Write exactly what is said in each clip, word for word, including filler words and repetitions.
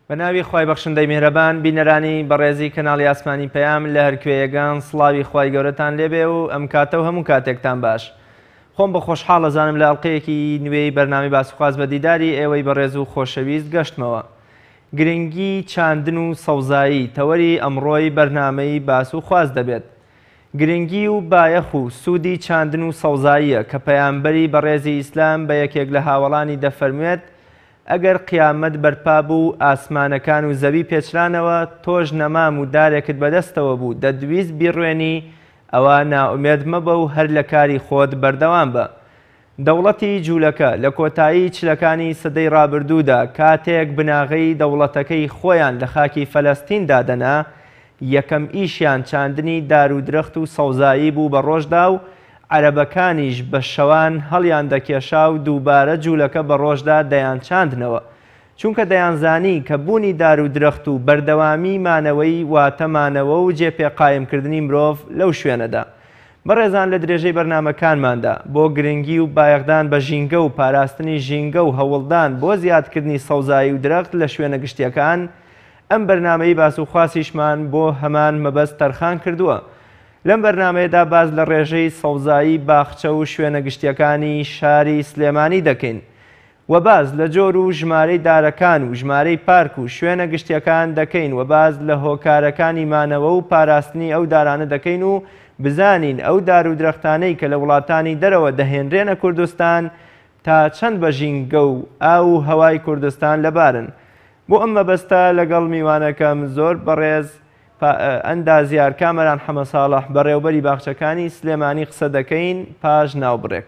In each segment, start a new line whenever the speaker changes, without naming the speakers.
بە ناوی خوای بەخشندەی میهرەبان بینەرانی بەڕێزی کەناڵی ئاسمانی پەیام لە هەرکوێیەکان سڵاوی خوای گەورەتان لێبێ و ئەم کاتە و هەموو کاتێکتان باش. خۆم بە خۆشحاڵ ئەزانم لە ئەڵقەیەکی نوێی بەرنامی باسوخواز بە دیداری ئێوەی بەڕێز و خۆشەویست گەشتمەوە. گرنگی چاندن و سەوزایی تەوەری ئەمڕۆی بەرنامەی باسوخواز دەبێت. گرنگی و بایەخ و سوودی چاندن و سەوزاییە کە پەیامبەری بەڕێزی ئیسلام بە یەکێک لە هاوڵانی دەفەرموێت ئەگەر قیامەت بەرپا بوو ئاسمانەکان و زەوی پێچرانەوە تۆش نەمام و دارێکت بەدەستەوە بوو دەدویست بیڕوێنی ئەوە ناومێد مەبە و هەر لە کاری خۆت بەردەوام بە. دەوڵەتی جوولەکە لە کۆتایی چلەکانی سەدەی ڕابردوودا کاتێک بناغەی دەوڵەتەکەی خۆیان لە خاکی فەلەستین دادەنا یەکەم ئیشیان چاندنی دار و درەخت و سەوزایی بوو بە ڕۆژدا و عەرەبەکانیش بە شەوان هەڵیان دەکێشا و دووبارە جوولەکە بە ڕۆژدا دەیان چاندنەوە چونکە دەیانزانی کە بوونی دار و درەخت و بەردەوامی مانەوەی واتەمانەوە و جێپێقایمکردنی مرۆڤ لەو شوێنەدا. بەڕێزان لە درێژەی بەرنامەکانماندا بۆ گرنگی و بایەخدان بە ژینگە و پاراستنی ژینگە و هەوڵدان بۆ زیادکردنی سەوزایی و درەخت لە شوێنە گشتیەکان ئەم بەرنامەی باسوخواسیشمان بۆ هەمان مەبەست تەرخان کردووە. لەم بەرنامەیەدا باز لە ڕێژەی سەوزایی باخچە و شوێنە گشتیەکانی شاری سلێمانی دەکەین و باز لە جۆر و ژمارەی دارەکان و ژمارەی پارک و شوێنە گشتیەکان دەکەین و باز لە هۆکارەکانی مانەوە و پاراستنی ئەو دارانە دەکەین و بزانین ئەو دار و درەختانەی کە لە وڵاتانی دەرەوە دەهێنرێنە کوردستان تا چەند بە ژینگە و ئاو و هەوای کوردستان لەبارن. بۆ ئەم مەبەستە لەگەڵ میوانەکەم زۆر بەڕێز ئەندازیار کامەران حەمە ساڵح بەڕێوەبەری باخچەکانی سلێمانی قسە دەکەین پاش ناوبڕێک.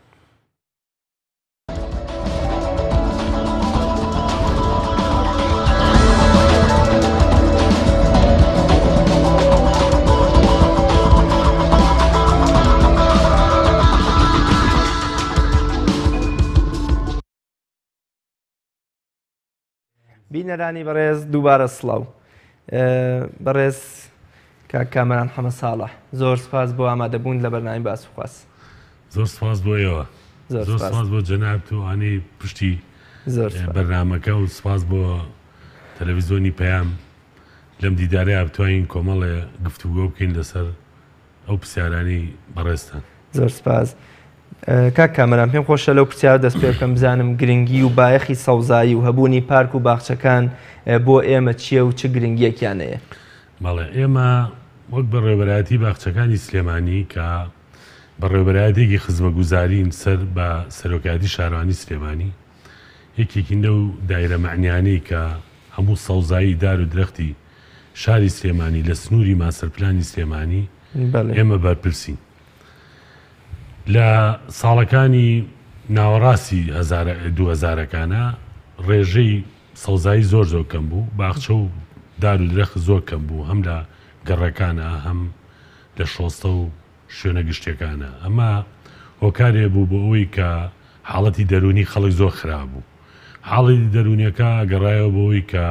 بینەرانی بەڕێز دووبارە سڵاو. بەڕێز کاک کامەران حەمە ساڵح زۆر سپاس بۆ ئامادەبوون لە بەرنامی باسوخواز.
زۆر سپاس بۆ ئێوە، زۆر سپاس بۆ جەناب توانەی پشتی بەرنامەکە و سپاس بۆ تەلەڤیزۆنی پەیام لەم دیدارەیە بتوانین کۆمەڵێ گفتوگۆ بکەین لەسەر ئەو پرسیارانی بەڕێزتان. زۆر سپاس.
کاک کامەران پێم خۆشە لەو پرسیارە دەست پێ بکەم بزانم گرنگی و بایەخی سەوزایی و هەبوونی پارک و باخچەکان بۆ ئێمە چییە و چ گرنگیەکیانەیە؟
بەڵێ ئێمە وەک بەڕێوەبەرایەتی باخچەکانی سلێمانی کە بەڕێوەبەرایەتێکی خزمەتگوزارین سەر بە سەرۆکایەتی شارەوانی سلێمانی یەکێکین لەو دایرە مەعنیانەی کە هەموو سەوزایی دار و درەختی شاری سلێمانی لە سنووری ماسەرپلانی سلێمانی ئێمە بەرپرسین. لە ساڵەکانی ناوەڕاستی دوو هەزارەکانە ڕێژەی سەوزایی زۆر زۆر کەم بوو، باخچە و دار و درەخت زۆر کەم بوو، هەم لە گەڕەکانە هەم لە شۆستە و شوێنە گشتەکانە. ئەمە هۆکارێ بوو بۆ ئەوەی کە حاڵەتی دەرونی خەڵک زۆر خراپ بوو. حاڵی دەرونیەکە گەڕایەوە بۆ ئەوەی کە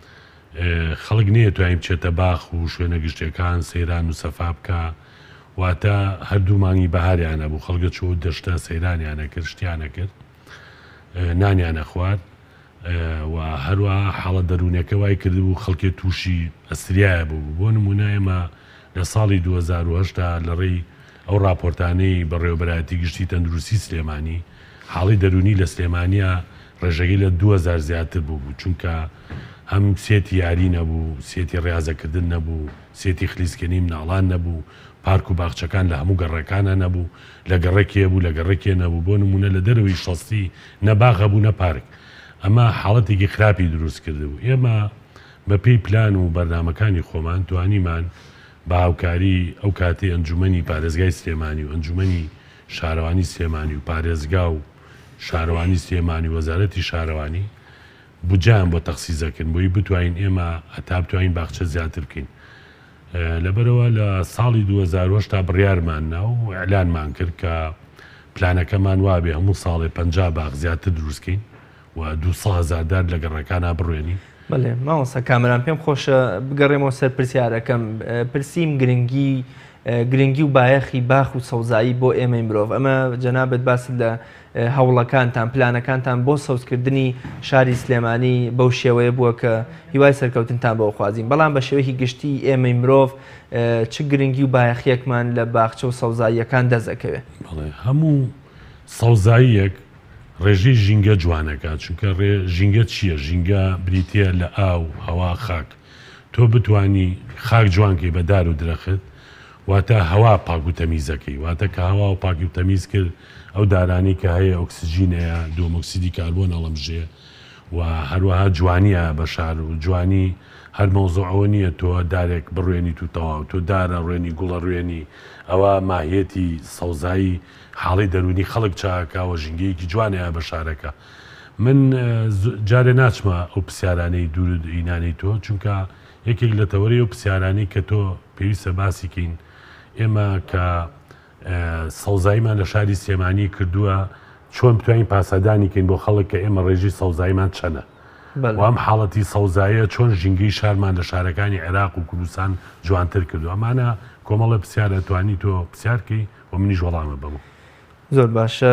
خەڵک نەیەتوانین بچێتە باخ و شوێنە گشتەکان سەیران و سەفا بکە، واتە هەردوو مانگی بەهاریانە بوو، خەڵکە چۆ دەشتە سەیرانیانە کرد، شتیانە کرد، نانیانە خوارد و هەروە حاڵەت دەرونیەکە وای کردبوو خەڵکێ تووشی ئەستریایە بوو. بۆ نمونە ئێمە لە ساڵی دوو هەزار و هەشت لە ڕێی ئەو راپۆرتانەی بەڕێوەبەرایەتی گشتی تەندروستی سلێمانی حاڵی دەرونی لە سلێمانیە ڕێژەکەی لە دوو هەزار زیاتر بوو بوو، چونکە هەم سێتی یاری نەبوو، سێتی ڕێازەکردن نەبوو، سێتی خلیسکردنی مناڵان نەبوو، پارک و باخچەکان لە هەموو گەڕەکانە نەبوو، لە گەڕێکێ بوو لە گەڕێکێ نەبوو. بۆ نمونە لە دەرەوەی شەستی نەباغە بوو نە پارک. ئەمە حاڵەتێکی خراپی دروست کرده بوو. ئێمە بە پێی پلان و بەرنامەکانی خۆمان توانیمان بە هاوکاری ئەو کاتێ ئەنجومەنی پارێزگای سلێمانی و ئەنجومەنی شارەوانی سلێمانی و پارێزگا و شارەوانی سلێمانی وەزارەتی شارەوانی بودجیان بۆ تەخسیزەکردن بۆی بتوانین ئێمە هەتا بتوانین باخچە زیاتر بکەین. لەبەرەوە لە ساڵی دوو هەزار و هەشت بڕیارماننا و ئەعلانمان کرد کە پلانەکەمان وابێ هەموو ساڵێ پەنجا باخ زیاتر دروستکەین و دووسە هەزار دار لە گەڕەکانە بڕوێنی.
بەڵێ ماوەسا کامەران پێم خۆشە بگەڕێمەوە سەر پرسیارەکەم. پرسییم گرنگی گرنگی و بایەخی باخ و سەوزایی بۆ ئێمەی مرۆڤ. ئەمە جەنابەت باس لە هەوڵەکانتان پلانەکانتان بۆ سەوزکردنی شاری سلێمانی بەو شێوەیە بووە کە هیوای سەرکەوتنتان بۆ خوازیین، بەڵام بە شێوەیەکی گشتی ئێمەی مرۆڤ چ گرنگی و بایەخیەکمان لە باخچە و سەوزاییەکان دەزەکەوێت.
هەموو سەوزاییەک ڕێژەی ژینگە جوانەکە، چونکە ژینگە چییە؟ ژینگە بریتە لە ئاو هەوا خاک. تۆ بتانی خاک جوانکەی بە دار و درەخت واتە هەوا پاک و تەمیزەکەی، واتە کە هەوا و پاکی و تەمیز کرد ئەو دارانی کە هەیە ئۆکسسیژینەیە دومۆکسیدی کاربۆن ئەڵەمژێ و هەروەها جوانیە بە شار و جوانی هەر مەوزوعەوە نییە تۆ دارێک بڕوێنی تو تەواو تۆ دارە ڕوێنی گوڵە ڕوێنی ئەوە ماهیەتی سەوزایی حاڵی دەرونی خەڵک چاکەوە ژینگەیەکی جوانەیە بە شارەکە. من جارێ ناچمە ئەو پرسیارانەی دوور ئینانی تۆ، چونکە یەکێک لە تەوەری ئەو پرسیارانی کە تۆ پێویستە باسیکەین ئێمە کە سەوزاییمان لە شاری سلێمانی کردووە چۆن بتوانین پاسەدانیکەین بۆ خەڵک کە ئێمە ڕێژی سەوزاییمان چەنە و ئەم حاڵەتی سەوزاییە چۆن ژینگەی شارمان لە شارەکانی عێراق و کوردستان جوانتر کردو. ئەمانە کۆمەڵە پرسیارە توانی تۆ پرسیارکەی و منیش وەڵامە بەمە.
زۆر باشە.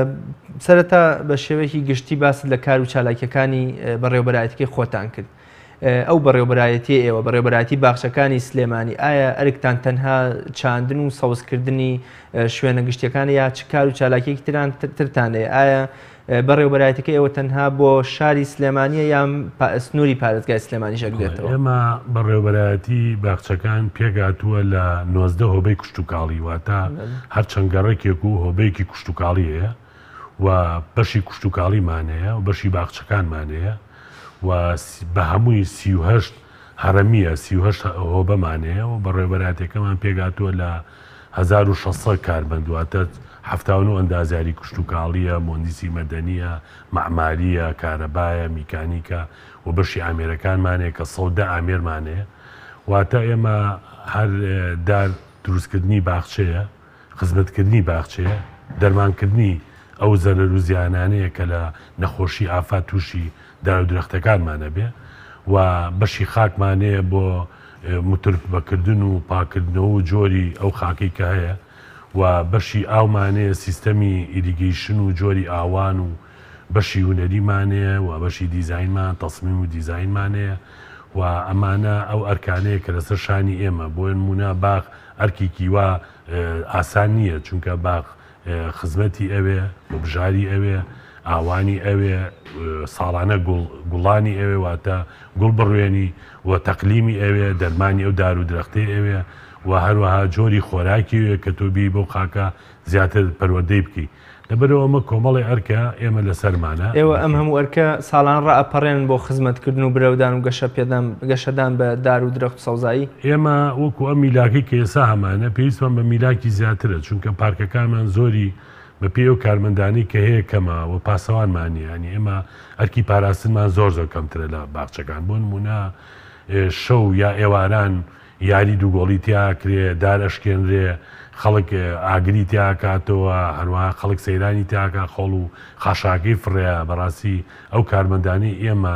سەرەتا بە شێوەیەکی گشتی باس لە کار و چالاکیەکانی بەڕێوەبەرایەتەکەی خۆتان کرد. ئەو بەڕێوەبەرایەتی ئێوە بەڕێوەبەرایەتی باخچەکانی سلێمانی ئایا ئەرکتان تەنها چاندن و سەوزکردنی شوێنە گشتیەکانی یا چ کار و چالاکیەکی تران ترتانەیە؟ ئایا بەڕێوەبەرایەتەکەی ئێوە تەنها بۆ شاری سلێمانیە یان سنووری پارێزگای سلێمانی شەکرێتەوە؟
ئێمە بەڕێوەبەرایەتی باخچەکان پێگاتووە لە نۆزدە هۆبەی کوشتتوکاڵی، واتە هەر چەند گەڕێکێک و هۆبەیەکی کوشتتوکاڵی هەیە و بەشی کوشتتوکاڵیمانەیە و بەشی باخچەکانمانەیە و بە هەمووی سی و هەشت هەرەمیە سی و هەشت هۆبەمانەیە و بەڕێوەبەرایەتەکەمان پێگاتووە لە هەزار و شەشسەد کاربەند، واتە هەفتاون و ئەندازیاری کوشتتوکاڵیە، مۆندیسی مەدەنیە، مەعماریە، کارەبایە، میکانیکە و بەشی ئامێرەکانمانەیە کە سەودە ئامێرمانەیە. واتە ئێمە هەر دار دروستکردنی باخچەیە، خزمەتکردنی باخچەیە، دەرمانکردنی ئەو زەرەر و زیانانەیە کە لە نەخۆشی ئافات تووشی دار و درەختەکانمانە بێ و بەشی خاکمانەیە بۆ مترف بەکردن و پاکردنەوە و جۆری ئەو خاکەی کە هەیە و بەشی ئاومانەیە سیستەمی ئیریگەیشن و جۆری ئاوان و بەشی هونەریمانەیە و بەشی دیزاینمان تەسمیم و دیزاینمانەیە و ئەمانە ئەو ئەرکانەیە کە لەسەر شانی ئێمە بۆ نمونە باخ ئەرکێکی وا ئاسان نییە، چونکە باخ خزمەتی ئەوێ بژاری ئەوێ ئاوانی ئەوێ ساڵانە گوڵانی ئەوێ واتە گوڵ بڕوێنی و تەقلیمی ئەوێ دەرمانی ئەو دار و درەختەی ئەوێ و هەروەها جۆری خۆراکی وێ کە تۆبی بۆ خاکە زیاتر پەروەردەی بکەی. لەبەرەوە ئەمە کۆمەڵی ئەرکە ئێمە لەسەرمانە.
ئێوە ئەم هەموو ئەرکە ساڵان ڕائەپەڕێن بۆ خزمەتکردن و برەودان و گەشە پێدان گەشەدان بە دار و درەخت سەوزایی؟
ئێمە وەکو ئەم میلاکەی کە ئێستا هەمانە پێویستمان بە میلاکی زیاترە، چونکە پارکەکانمان زۆری بە پێ و کارمەندانی کە هەیە کەمە و پاسەوانمانی، ینی ئێمە ئەرکی پاراستنمان زۆر زۆر کەمترە لە باخچەکان. بۆ نمونە شەو یا ئێواران یاری دووگۆڵی تیاکرێ، دار ئەشکێنرێ، خەڵک ئاگری تیاکاتەوە، هەروەها خەڵک سەیرانی تیاکە، خۆڵ و خاشاکەی فڕێە. بەڕاستی ئەو کارمەندانی ئێمە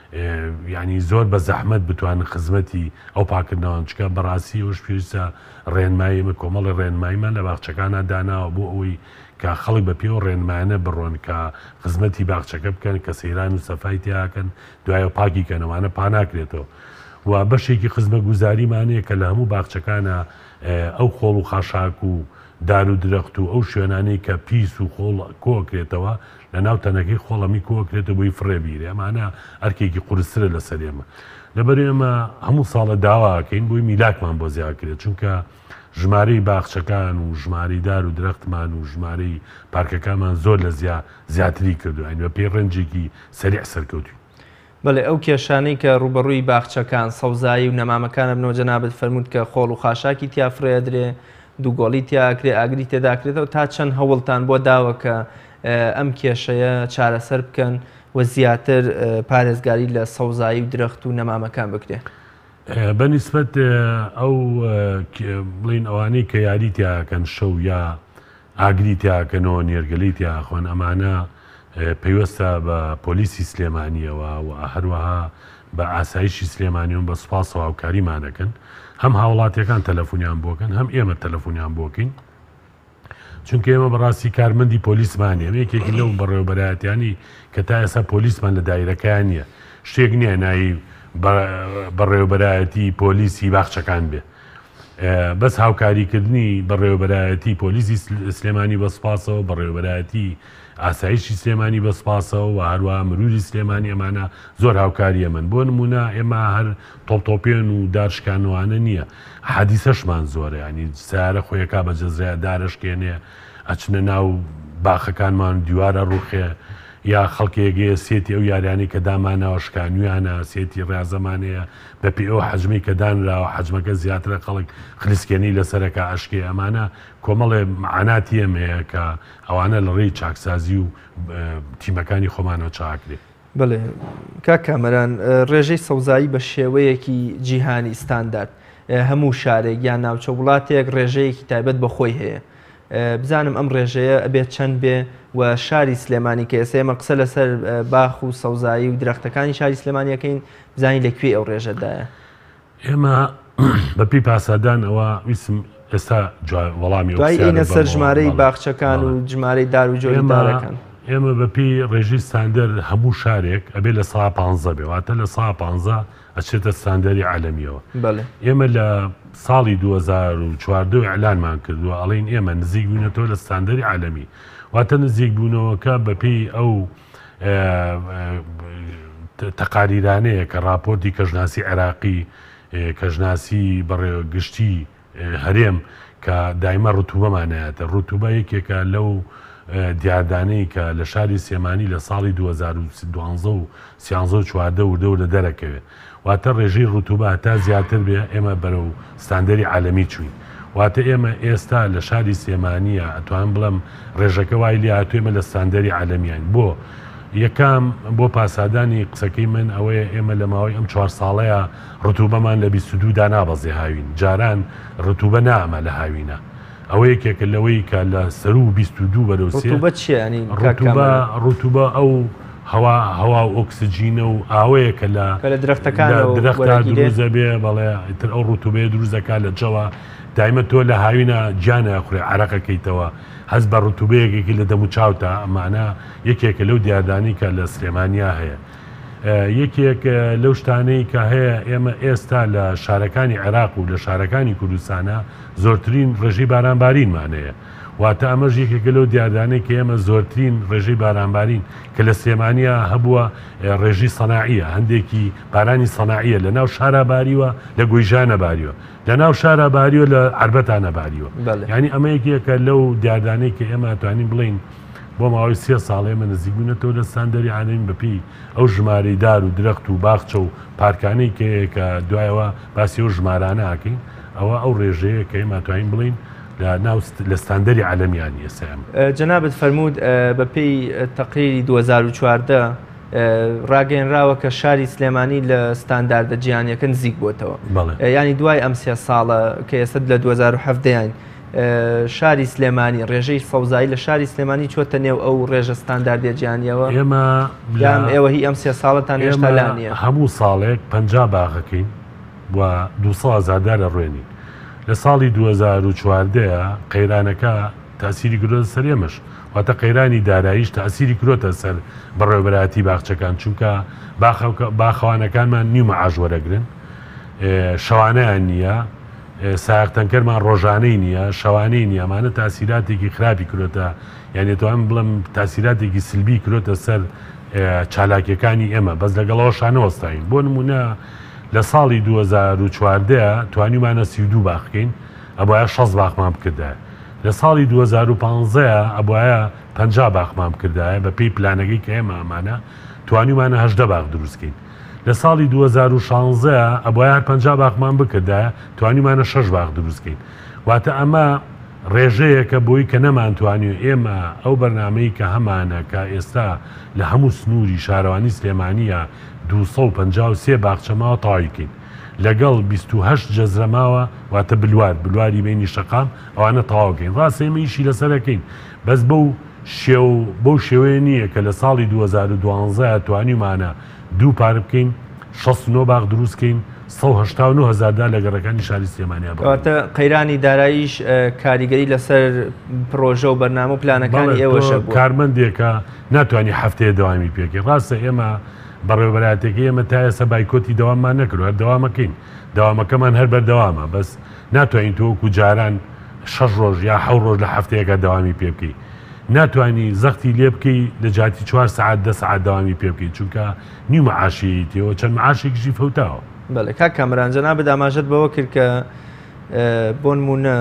ینی زۆر بە زەحمەت بتوانن خزمەتی ئەو پاکردنەوە، چکە بەڕاستی ئەوش پێویستە ڕێنمایی ئێمە کۆمەڵی ڕێنماییمان لە باخچەکانە داناوە بۆ ئەوەی کە خەڵک بە پێ و ڕێنمایانە بڕۆن کە خزمەتی باخچەکە بکەن، کە سەیران و سەفای تیاکەن، دوایە پاکی کەنەوانە پاناکرێتەوە. و بەشێکی خزمە گوزاریمانەیە کە لە هەموو باخچەکانە ئەو خۆڵ و خاشاک و دار و درەخت و ئەو شوێنانەی کە پیس و خۆڵ کۆکرێتەوە لە ناو تەنەکەی خۆڵەمی کۆکرێتەوە بۆی فڕێبیرێ. ئەمانە ئەرکێکی قورسترە لەسەر ئێمە. لەبەر ئێمە هەموو ساڵە داواکەین بۆی میلاکمان بۆ زیادکرێت، چونکە ژمارەی باخچەکان و ژمارەی دار و درەختمان و ژمارەی پارکەکانمان زۆر لە زیاتری کردو، ئەین بە پێی ڕێنجێکی سەریع سەرکەوتوی.
بەڵێ ئەو کێشانەی کە ڕوبەڕووی باخچەکان سەوزایی و نەمامەکانە بنەوە جەنابەت فەرمووت کە خۆڵ و خاشاکی تیا فرێدرێ، دووگۆڵی تیاکرێ، ئاگری تێداکرێتەوە، تا چەند هەوڵتان بۆ داوە کە ئەم کێشەیە چارەسەر بکەن و زیاتر پارێزگاری لە سەوزایی و درەخت و نەمامەکان بکرێ؟
بەنسبەت ئەو بڵین ئەوانەی کە یاری تیاکەن شەو یا ئاگری تیاکەنەوە نێرگەلی تیاخۆن، ئەمانە پەیوەستە بە پۆلیسی سلێمانیەوە و هەروەها بە ئاسایشی سلێمانیۆن بە سوپاس و هاوکاریمان دەکەن هەم هاوڵاتیەکان تەلەفۆنیان بۆکەن هەم ئێمە تەلەفۆنیان بۆکەین چونکە ئێمە بەڕاستی کارمەندی پۆلیسمانیە یەکێکی لەو بەڕێوەبەرایەتیانی کە تا ئێستا پۆلیسمان لە دایرەکەیان نییە شتێک نییە ناوی بەڕێوەبەرایەتی پۆلیسی باخچەکان بێ بەس هاوکاریکردنی بەڕێوەبەرایەتی پۆلیسی سلێمانی بە سوپاسەوە بەڕێوەبەرایەتی ئاسایشی سلێمانی بە سوپاسەوە و هەروە مروری سلێمانی ئەمانە زۆر هاوکاریە من بۆ نمونە ئێمە هەر تۆپتۆپێن و دارشکانوانە نییە حەدیسەشمان زۆرە ینی سیارە خۆیەکا بە جەزرای دارشکێنێ ئەچنە ناو باخەکانمان دیوارە ڕوخێ یا خەڵکێگەیە سێتی ئەو یاریانی کە دامانەوە شکانویانە سێتی ڕازەمانەیە بەپی ئەو حەجمی کە دانراوە حەجمەکە زیاترە خەڵک خلیسکێنی لەسەرەکە ئەشکێ ئەمانە کۆمەڵێ معاناتی ئەمەیە کە ئەوانە لە ڕێی چاکسازی و تیمەکانی خۆمانەوە چاکرێ.
بڵێ کا کامەران ڕێژەی سەوزایی بە شێوەیەکی جیهانی ستاندارد هەموو شارێک یان ناوچە وڵاتێک ڕێژەیەکی تایبەت بە خۆی هەیە. بزانم ئەم ڕێژەیە ئەبێت چەند بێ و شاری سلێمانی کە ئێستا ئێمە قسە لەسەر باخ و سەوزایی و درەختەکانی شاری سلێمانیەکەین بزانین لەکوێ ئەو ڕێژەدایە.
ئێمە بەپی پاسادان ئەوە ویسم ئێستا وەڵامی
دوای ئینە سەر ژمارەی باخچەکان و ژمارەی دار و جۆری دارەکان
ئێمە بەپی ڕێژی ستاندەر هەموو شارێک ئەبێ لە سا پانزە بێ واتە لە سا پانزە ئەچێتە ستاندەری عالەمیەوە. ئێمە لە ساڵی دوو هەزار و چواردە ئەعلانمان کردووە ئەڵێن ئێمە نزیک بوونەتەوە لە ستاندەری عالەمی واتە نزیک بوونەوەکە بەپێی ئەو تەقاریرانەیە کە راپۆرتی کەژناسی عێراقی کەژناسی بەڕێوەگشتی هەرێم کە دایمە ڕوتوبەمانایەتە ڕوتوبە یەکێکە لەو دیاردانەی کە لە شاری سێمانی لە ساڵی دوو هەزار و دوانزە و سیانزە و چواردە وردە و لە دەرەکەوێت واتە ڕێژەی ڕوتوبە تا زیاتر بێ ئێمە بەرەو ستاندەری عالەمی چوین واتە ئێمە ئێستا لە شاری سێمانیە ئەتوان بڵم ڕێژەکە وای لێ هاتوێمە لە ستاندەری عالەمیان بۆ یەکام بۆ پاسادانی قسەکەی من ئەوەیە ئێمە لە ماوەی ئەم چوار ساڵەیە ڕوتوبەمان لە بیست و دوو دا نابەزێ هاوین جاران ڕوتوبە نامە لە هاوینە ئەوە یەکێکە لەوەی کە لە سەر و بیست و دوو بەرەو سێ ڕوتوبە ئەو هەوا هەوا و ئۆکسجینە و ئاوەیە کە لە درەختە دروزە بێ بەڵێ تر ئەو ڕوتوبەیە دروزەکە لە جەوە دایمە تۆ لە هاوینە گیانە خوێ عەرەقەکەیتەوە هەز بە ڕوتوبەیەکێکی لە دەم و چاوتە ئەمانە یەکێکە لەو دیاردانی کە لە سلێمانیا هەیە. یەکێک لەو شتانەی کە هەیە ئێمە ئێستا لە شارەکانی عێراق و لە شارەکانی کوردستانە زۆرترین ڕێژەی بارانبارینمانەیە واتە ئەمەش یەکێکە لەو دیاردانەی کە ئێمە زۆرترین ڕێژەی بارانبارین کە لە سلێمانیا هەبووە ڕێژی سەناعیە هەندێکی بارانی سەناعیە لە ناو شارە باریوە لە گویژانە باریوە لە ناو شارە باریوە لە عەربەتانە باریوە یعنی ئەمە یەکێکە لەو دیاردانەی کە ئێمە توانین بڵین بۆ ماوەی سێ ساڵ ئێمە نزیک بوونەتەوە لە ستاندەری عالەمی بەپی ئەو ژمارەی دار و درەخت و باخچە و پارکانەی کە دوایەوە باسی ئەو ژمارانە ئاکەین ئەوە ئەو ڕێژەیە کە ئێمە توانین بڵین لە ستاندەری عالەمیانی ئێستا.
جەنابەت فەرموود بەپێی تەقریری دوو هەزار و چواردە ڕاگەیەنراوە کە شاری سلێمانی لە ستانداردە جیهانیەکە نزیک بۆتەوە ینی دوای ئەم سێ ساڵە کە ئێستا لە دوو هەزار و هەڤدەیان شاری سلێمانی ڕێژەی سەوزایی لە شاری سلێمانی چۆتە نێو ئەو ڕێژە ستانداردە جیهانیەوە
ئێمە
ئێوە هی ئەم سێ ساڵەتان هێشتا لا نییە
هەموو ساڵێک پەنجا باخەکەین و دووسە هەزاردارە ڕوێنین لە ساڵی دوو هەزار و چواردەیە قەیرانەکە تاسیری کرۆتە سەر ئێمەش واتە قەیرانی داراییش تاسیری کرۆتە سەر بەڕێوەبەرایەتی باخچەکان چونکە باخەوانەکانمان نیو مەعاش وەرەگرن شەوانەیان نییە ساقتەنکەرمان ڕۆژانەی نییە شەوانەی نییە ئەمانە تاسیراتێکی خراپی کرۆتە یعنی توان بڵم تاسیراتێکی سلبی کرۆتە سەر چالاکیەکانی ئێمە بەس لەگەڵەوە شانەوەستاین بۆ نمونە لە ساڵی دوو هەزار و چواردەیە توانیمانە سی و دوو باخکەین ئەبایە شەش باخمان بکردایە لە ساڵی دوو هەزار و پانزەیە ئەبایە پەنجا باخمان بکردایە بە پێی پلانەکەی کە ئێمە ئەمانە توانیمانە هەژدە باخ دروستکەین لە ساڵی دوو هەزار و شانزەیە ئەبایە پەنجا باخمان بکردایە توانیمانە شەش باخ دروستکەین واتە ئەمە ڕێژەیەکە بۆی کە نەمانتوانی و ئێمە ئەو بەرنامەی کە هەمانە کە ئێستا لە هەموو سنووری شارەوانی سلێمانیە دووسە و پەنجا و سێ باخچەماوە تەواویکەین لەگەڵ بیست و هەشت جەزرەماوە واتە بلوار بلواری بینی شەقام ئەوانە تەواوکەین ڕاستە ئێمە ئیشی لەسەرەکەین بەس بەو شێو بەو شێوەیە نییە کە لە ساڵی دوو هەزار و دوانزە توانیمانە دوو پار بکەین شەست و نۆ باغ دروستکەین سەد و هەشتا و نۆ هەزاردا لە گەڕەکانی شاری سلێمانیا
کەواتە قەیرانی داراییش کاریگەری لەسەر پرۆژە و بەرنامە و پلانەکانی ئێوەشە بوو
کارمەندێکە ناتوانانی هەفتەیە دەوامی پێکەی ڕاستە ئێمە بەڕێوەبەراتێکی ئێمە تا ئێستا بایکۆتی دەواممان نەکرد هەر دەوامەکەین داوامەکەمان هەر بەردەوامە بەس ناتوانین تۆ وەکو جاران شەش ڕۆژ یا حەوت ڕۆژ لە هەفتەیەکە داوامی پێ بکەی ناتوانانی زەختی لێ بکەی لە جاتی چوار سەعات دە سەعات داوامی پێ بکەیت چونکە نیو مەعاشیەتەوە چەند معاشێکیشی فەوتاوە
بەڵێ کاک کامران جەناب داماژەت بەوە کرد کە بۆ نمونە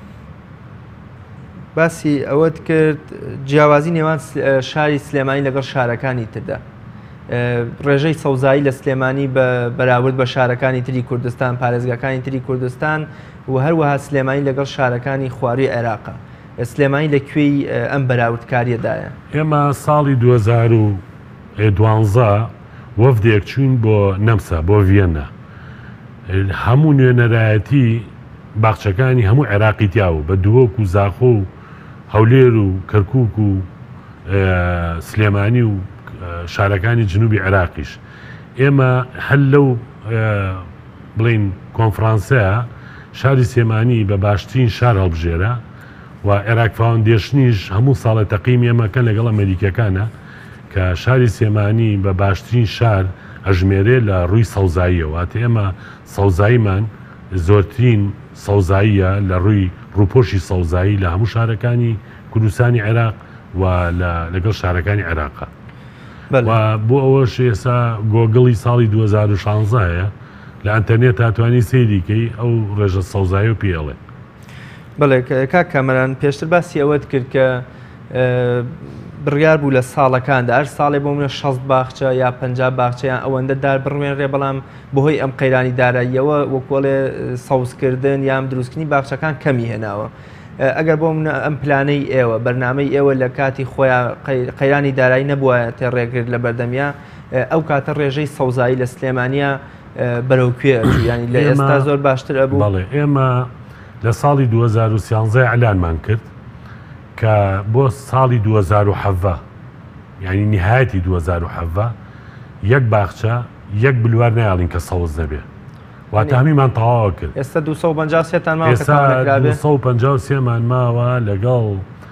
باسی ئەوەت کرد جیاوازی نێوان شاری سلێمانی لەگەڵ شارەکانی تردا ڕێژەی سەوزایی لە سلێمانی بەراورد بە شارەکانی تری کوردستان پارێزگاکانی تری کوردستان و هەروەها سلێمانی لەگەڵ شارەکانی خواروی عێراقا سلێمانی لەکوێی ئەم بەراوردکاریەدایە
ئێمە ساڵی دوو هەزار و دوانزە وەفدێک چوین بۆ نەمسا بۆ ڤێنە هەموو نوێنەرایەتی باخچەکانی هەموو عێراقی تیاوە بە دووەک و زاخۆ و هەولێر و کەرکووک و سلێمانی و شارەکانی جنوبی عێراقیش ئێمە هەل لەو بڵین کۆنفرانسەیە شاری سلێمانی بە باشترین شار هەڵبژێرە و عێراق فاوندێشنیش هەموو ساڵە تەقیم ئێمەکەن لەگەڵ ئەمریکەکانە کە شاری سلێمانی بە باشترین شار ئەژمێرێ لە ڕووی سەوزاییەوە واتە ئێمە سەوزاییمان زۆرترین سەوزاییە لە ڕووی ڕووپۆشی سەوزایی لە هەموو شارەکانی کوردستانی عێراق و لەگەڵ شارەکانی عێراقا و بۆ ئەوەش ئێستا گۆگڵی ساڵی دوو هەزار و شانزە لە ئەنتەرنێت هاتوانی سەیریکەی ئەو ڕێژە سەوزایی و پێڵێ
بەڵێ کاک کامەران پێشتر باسی ئەوەت کرد کە بڕیار بوو لە ساڵەکاندا هەر ساڵێ بۆ منە شەست باخچە یا پەنجا باخچەیان ئەوەندە دار بڕوێنرێ بەڵام بەهۆی ئەم قەیرانی داراییەوە وەکۆڵێ سەوزکردن یام دروستکردنی باخچەکان کەمی هێناوە ئەگەر بۆ منە ئەم پلانەی ئێوە بەرنامەی ئێوە لە کاتی خۆیان قەیرانی دارایی نەبووە تێڕێگرت لە بەردەمیا ئەو کاتە ڕێژەی سەوزایی لە سلێمانیا بەرەوکوێ ینی لە ئێستا زۆر باشتر ئەبوو
بەڵێ ئێمە لە ساڵی دوو هەزار و سیانزە ئەلانمان کرد کە بۆ ساڵی دوو هەزار و حەڤە یعنی نهایەتی دوو هەزار و حەڤە یەک باخچە یەک بلوار نایڵین کە سەوز نەبێ واتە هەمیمان تەواوە کرد
ئێستا دوو سەد و پەنجا سێتان ماوە
ئێستا دوو سەد و پەنجا و سێمان ماوە لەگەڵ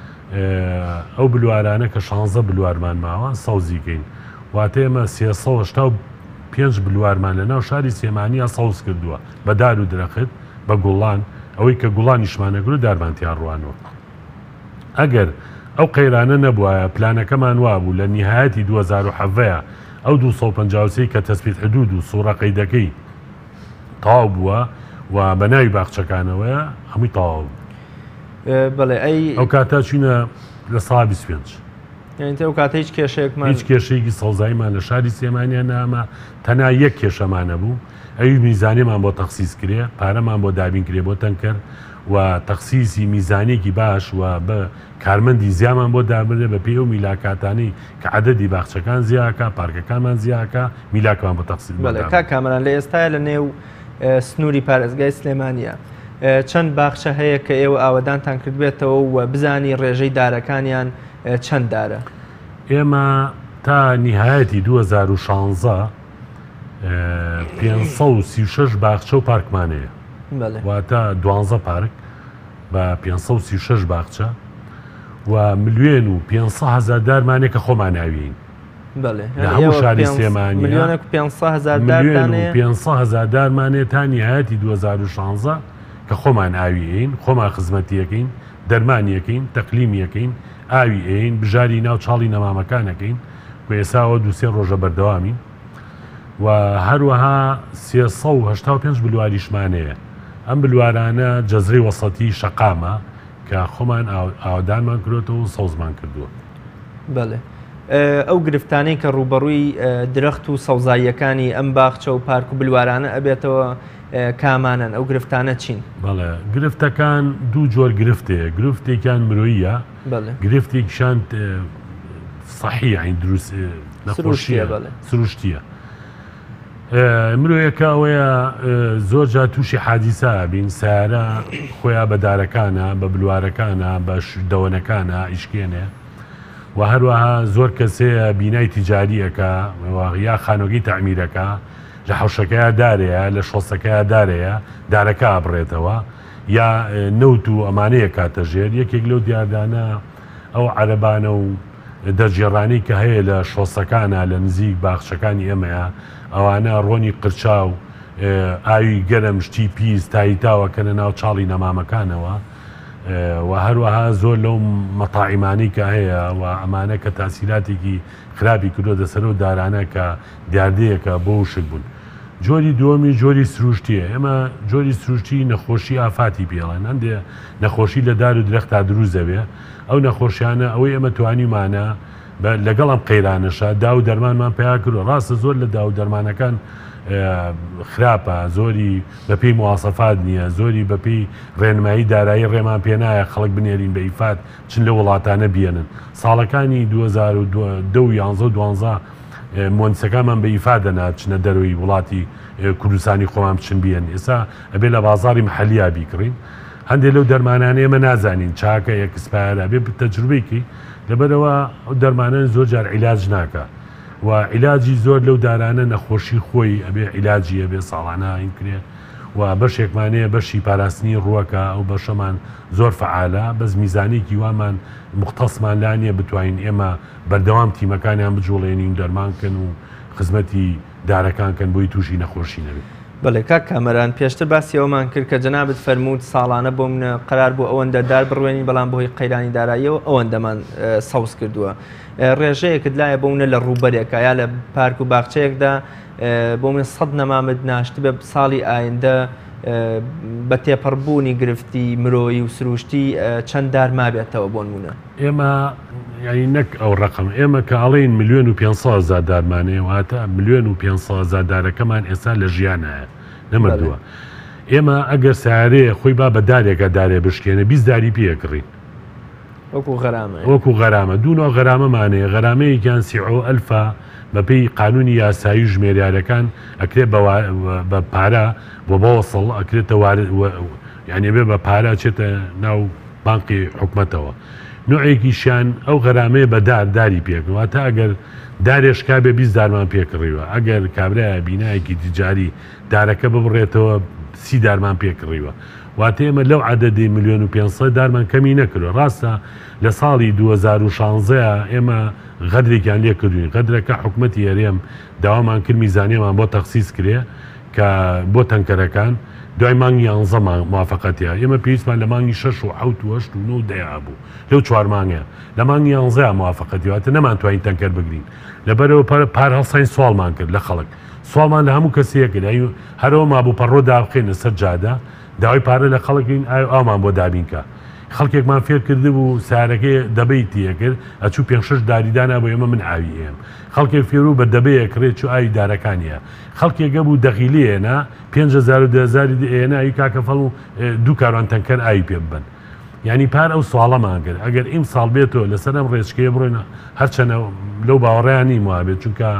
ئەو بلوارانە کە شانزە بلوارمان ماوە سەوزیکەین واتە ئێمە سێسەد و هەشتا و پێنج بلوارمان لەناو شاری سلێمانیا سەوز کردووە بە دار و درەخت بە گوڵان ئەوەی کە گوڵانیشمانەگر و دارمانتیان ڕوانەوە ئەگەر ئەو قەیرانە نەبووە پلانەکەمان وابوو لە نهایەتی دوو هەزار و حەڤەیە ئەو دوو سەد و پەنجا و سێ کە تەسبیت حدود و سوورە قەیدەکەی تەواو بووە و بە ناوی باخچەکانەوەیە هەمووی تەواو
بڵێ ئەی
ئەو کاتە چوینە لە ساڵ بیست و پێنج
ئەو کاتە هیچ کێشەیەکمان
هیچ کێشەیەکی سەوزاییمان لە شاری سلێمانیا نامە تەنها یەک کێشەمانە بوو ئەوی میزانیمان بۆ تەخسیس کرێ پارەمان بۆ دابین کرێ بۆ تەنکەر و تەخسیسی میزانێکی باش و بە کارمەندی زیامان بۆ دابرێ بە پێی ئەو میلاکاتانەی کە عەدەدی باخچەکان زیاکە پارکەکانمان زیاکە میلاکمان بۆ تەخسیس
بڵێ کاک کامەران لە ئێستاە لە نێو سنووری پارێزگای سلێمانیا چەند باخچە هەیە کە ئێوە ئاوەدانتان کردبێتەوە و بزانی ڕێژەی دارەکانیان چەند دارە
ئێمە تا نهایەتی دوو هەزار و شانزە پێنج سەد و سی و شەش باخچە و پارکمانەیە واتە دوانزە پارک بە پێنج سەد و سی و شەش باخچە و ملیۆن و پێنج هەزار دارمانێک کە خۆمان ناوین لە هەموو شاری سلێمانیا پێنج هەزار دارمانێت تا نهایەتی دوو هەزار و شانزە کە خۆمان ئاویین خۆمان خزمەتیەکەین دەرمانیەکەین تەقلیمیەکەین ئاوی ئەین بژاری ناو چاڵی نەمامەکانەکەین و ئێساوە دووسێ ڕۆژە بەردەوامین و هەروەها سێسەد و هەشتا و پێنج بلواریشمانەیە ئەم بلوارانە جەزرەی وەسەتی شەقامە کە خۆمان ئاودانمان کردوێتەوە و سەوزمان کردووە
بەڵێ ئەو گرفتانەی کە ڕوبەڕووی درەخت و سەوزاییەکانی ئەم باخچە و پارک و بلوارانە ئەبێتەوە کامانن ئەو گرفتانە چین
بەڵێ گرفتەکان دوو جۆر گرفتەیە گرفتێکیان مرۆییە گرفتێکیشان سەحی عین دروست نەخۆشیە سروشتیە مرۆیەکە ئەوەیە زۆر جا تووشی حادیسە بین سیارە خۆیان بە دارەکانە بە بلوارەکانە بە دەوەنەکانە ئیشکێنێ و هەروەها زۆر کەسەیە بینای تیجاریەکە یا خانۆگی تەعمیرەکە لە حوشەکەیە دارەیە لە شۆسەکەیە دارەیە دارەکە ئابڕێتەوە یا نەوت و ئەمانەیە کاتەژێر یەکێک لەو دیاردانە ئەو عەرەبانە و دەرجێڕانی کە هەیە لە شۆسەکانە لە نزیک باخچەکانی ئێمەیە ئەوانە ڕۆنی قرچاو ئاوی گەرم شتی پیس تایتاوە کە لە ناو چاڵی نەمامەکانەوە و هەروەها زۆر لەو مەتاعیمانی کە هەیە و ئەمانە کە تاسیلاتێکی خراپی کردۆ دەسەر و دارانە کە دیاردەیەکە بۆ وشک بوون. جۆری دووەمی جۆری سروشتیە. ئێمە جۆری سروشتی نەخۆشی ئافاتی پێڵێن هەندێ نەخۆشی لە دار و درەخت تا دروست دەبێ ئەو نەخۆشیانە ئەوەی ئێمە توانیمانە لەگەڵ ئەم قەیرانەشە دا و دەرمانمان پیا کردو ڕاستە زۆر لە دا و دەرمانەکان خراپە زۆری بەپێی مواسەفات نییە زۆری بەپێی ڕێنمایی دارایی ڕێمان پێنایە خەڵک بنێرین بە ئیفات چن لە وڵاتانە بێنن. ساڵەکانی دوو هەزار و دە و یانزە و دوانزە مۆنسەکانمان بە ئیفات دەنات چنە دەروی وڵاتی کوردستانی خۆمان بچن بیێن ئێستا ئەبێ لە بازاری محەلیا بیکڕین. هەندێک لەو دەرمانانە ئێمە نازانین چاکە یەکسپایرە بێ تەجروبەیەکی لەبەرەوە دەرمانە زۆر جار عیلاج ناکە و عیلاجی زۆر لەو دارانە نەخۆشی خۆی ئەبێ عیلاجیە بێ ساڵانە این کرێ و بەشێکمانەیە بەشی پاراستنی ڕووەکە ئەو بەشەمان زۆر فعالە بەس میزانێکی وامان مختصمان لانیە بتوانین ئێمە بەردەوام تیمەکانیان بجوڵێنین دەرمانکەن و خزمەتی دارەکانکەن بۆی تووشی نەخۆشی نەبێت.
بەڵێ کاک کامەران پێشتر باسی ئەومان کرد کە جەنابەت فەرمووت ساڵانە بۆ من قەرار بوو ئەوەندە دار بڕوێنین بەڵام بۆی قەیرانی داراییەوە ئەوەندەمان سەوز کردووە. ڕێژەیەکت لایە بۆ منە لە ڕووبەرێکە یا لە پارک و باخچەیەکدا بۆ من سەد نەمامت ناشتی بە ساڵی ئایندە بە تێپەڕبوونی گرفتی مرۆیی و سروشتی چەند دار مابێتەوە بۆ نمونە.
ئێمە یعنی نەک ئەو ڕقم ئێمە کە ئەڵێن میلیۆن و پێنج سەد هەزار دارمانەیە واتە میلیۆن و پێنج سەد هەزار دارەکەمان ئێستا لە ژیانایە نەمردووە. ئێمە ئەگەر سیارەیە خۆی با بە دارێکە دارێ بشکێنە بیست داری پێکڕین
وەکو غەرامە
وەکو غەرامە دوونەوە غەرامەمانەیە غەرامەیەکیان سیعۆ ئەلفا بەپێی قانونی یاسایی و ژمێریارەکان ئەکرێت بە پارە بۆ بەوەسڵ ئەکرێتە یعنی بێ بە پارە چێتە ناو بانقی حکومەتەوە نوعێکیشیان ئەو غەرامەیە بە دار داری پێکردەوە تا ئەگەر دارێشکا بێ بیست دارمان پێکڕیوە ئەگەر کابرایە بینایەکی تیجاری دارەکە ببڕێتەوە سی دارمان پێکڕیوە واتە ئێمە لەو عەدەدی میلیۆن و پێنج سەد دارمان کەمی نەکردو. ڕاستە لە ساڵی دوو هەزار و شانزەیە ئێمە غەدرێکیان لێ کردوین غەدرەکە حکومەتی هەرێم داوامان کرد میزانیەمان بۆ تەخسیس کرێ کە بۆ تەنکەرەکان دوای مانگی یانزە موافقەتیە ئێمە پێویستمان لە مانگی شەش و حەوت و هەشت و نۆ و دەیا بوو لەو چوار مانگەیە لە مانگی یانزەیە موافقەتی واتە نەمانتوانین تەنکەر بگرین لەبەرەوە پار هەڵسەین سوالمان کرد لە خەڵک سوالمان لە هەموو کەسەیە کرد هەرەوە مابوو پەڕۆ دابخێنە سەر جادە داوای پارە لە خەڵکین ئامان بۆ دابینکە خەڵکێکمان فێر کرده بوو سارەکەی دەبەی تیە کرد ئەچوو پێ شش داریدانا بۆ ئێمە من ئاوی ئێم خەڵکێک فێرو بە دەبەیە کرێت چوو ئاوی دارەکانیە خەڵکێکگە بوو دەخیلێنا پێنج هەزار و دە هەزاری ئێنایی کاکە فەڵ و دوو کاروان تەنکەر ئاوی پێ ببن یعنی پار ئەو سوالەمان کرد ئەگەر ئیم ساڵ بێتەوە لەسەر ئەم ڕێچکەیە بڕۆینە هەرچەنە لەو باوەڕیانی وابێت چونکە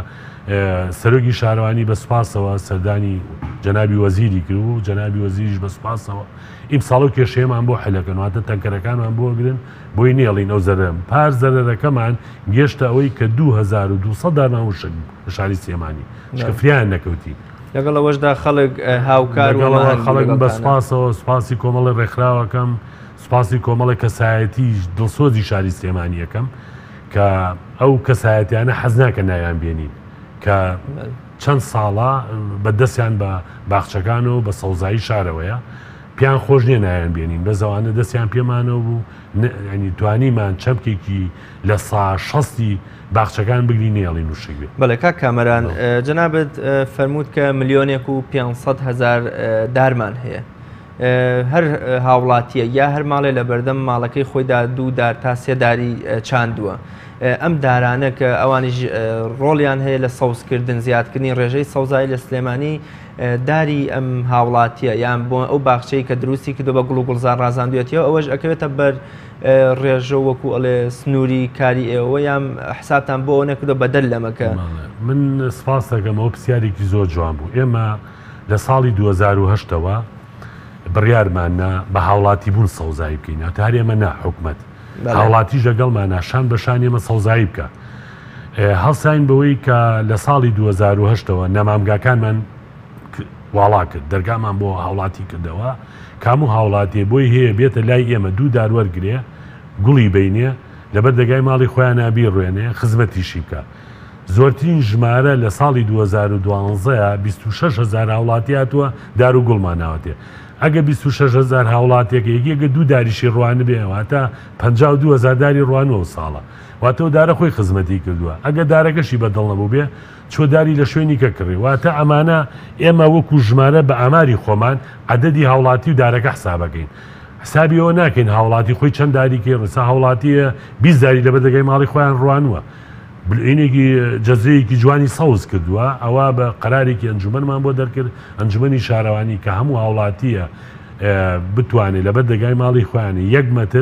سەرۆکی شارەوانی بە سوپاسەوە سەردانی جەنابی وەزیری کرد و جەنابی وەزیریش بە سوپاسەوە ئیم ساڵ و کێشەیەمان بۆ حلەکەنواتە تەنکەرەکانمان بۆ گرن بۆی نێڵین ئەو زەرم پار زەرەکەمان گەشتە ئەوەی کە دوو هەزار و دووسەد دارمان وشک لە شاری سلێمانی شکفریان نەکەوتی
لەگەڵ ئەوەشدا خەڵک هاوکار
خەڵک بە سوپاسەوە سوپاسی کۆمەڵی ڕێکخراوەکەم سوپاسی کۆمەڵی کەسایەتی دڵسۆزی شاری سلێمانیەکەم کە ئەو کەسایەتیانە حەز ناکە نایان بێنین کە چەند ساڵە بەدەستیان بە باخچەکان و بە سەوزایی شارەوەیە پیان خۆش نییە نایان بێنین بە زەوانە دەستیان پێمانەوە بوو ینی توانیمان چەمکێکی لە سا شەستی باخچەکان بگری نێڵی نووشک بێت.
بەڵێ کاک کامەران جەنابەت فەرمووت کە ملیۆنێک و پێنج سەد هەزار دارمان هەیە هەر هاوڵاتیە یا هەر ماڵێ لە بەردەم ماڵەکەی خۆیدا دوو دار تا سێ داری چاندووە ئەم دارانە کە ئەوانیش ڕۆڵیان هەیە لە سەوزکردن زیادکردنی ڕێژەی سەوزایی لە سلێمانی داری ئەم هاوڵاتیە یان بۆ ئەو باخچەی کە دروستی کردو بە گوڵ و گوڵزار ڕازاندوێتەوە ئەوەش ئەکەوێتە بەر ڕێژە وەکو ئەڵێ سنووری کاری ئێوە یان حسابتان بۆ ئەوە نەکردو بەدەل لەمەکە.
من سپاس دەکەمەوە پرسیارێکی زۆر جوان بوو. ئێمە لە ساڵی دوو هەزار و هەشتەوە بڕیارمانە بە هاوڵاتی بوون سەوزایی بکەین تا هەر ئێمە نا حکومەت هاوڵاتی ژەگەڵمان ناشان بەشان ئێمە سەوزایی بکە هەڵساین بەوەی کە لە ساڵی دوو هەزار و هەشتەوە نەمامگاکانمان واڵا کرد دەرگامان بۆ هاوڵاتی کردەوە کام و هاوڵاتیە بۆی هەیە بێتە لای ئێمە دوو داروەرگرێ گوڵی بینێ لەبەر دەگای ماڵی خۆیان نابی ڕوێنێ خزمەتیشی بکە زۆرترین ژمارە لە ساڵی دوو هەزار و دوانزە بیست و شەش هەزار هاوڵاتی هاتووە دار و گوڵمان ناوەتێ ئەگە بیست و شەش هەزار هاوڵاتێک یەکێکە دوو داریشی ڕوانە بێ واتە پەنجاو و دوو هەزار داری ڕوانەوە ساڵە واتەوە دارە خۆی خزمەتی کردووە ئەگە دارەکەشی بەدڵ نەبوو بێ چۆداری لە شوێنی کە کڕی واتە ئەمانە ئێمە وەکو ژمارە بە ئاماری خۆمان عەدەدی هاوڵاتی و دارەکە حسابەکەین حسابی ئەوە ناکەین هاوڵاتی خۆی چەند داریکێ ڕسا هاوڵاتیە بیست داری لەبەر دەگای ماڵی خۆیان ڕوانووە بلعینێکی جەزەیەکی جوانی سەوز کردووە ئەوە بە قەرارێکی ئەنجومەنمان بۆ دەرکرد ئەنجومەنی شارەوانی کە هەموو هاوڵاتیە بتوانێت لەبەر دەگای ماڵی خۆیانی یەک مەتر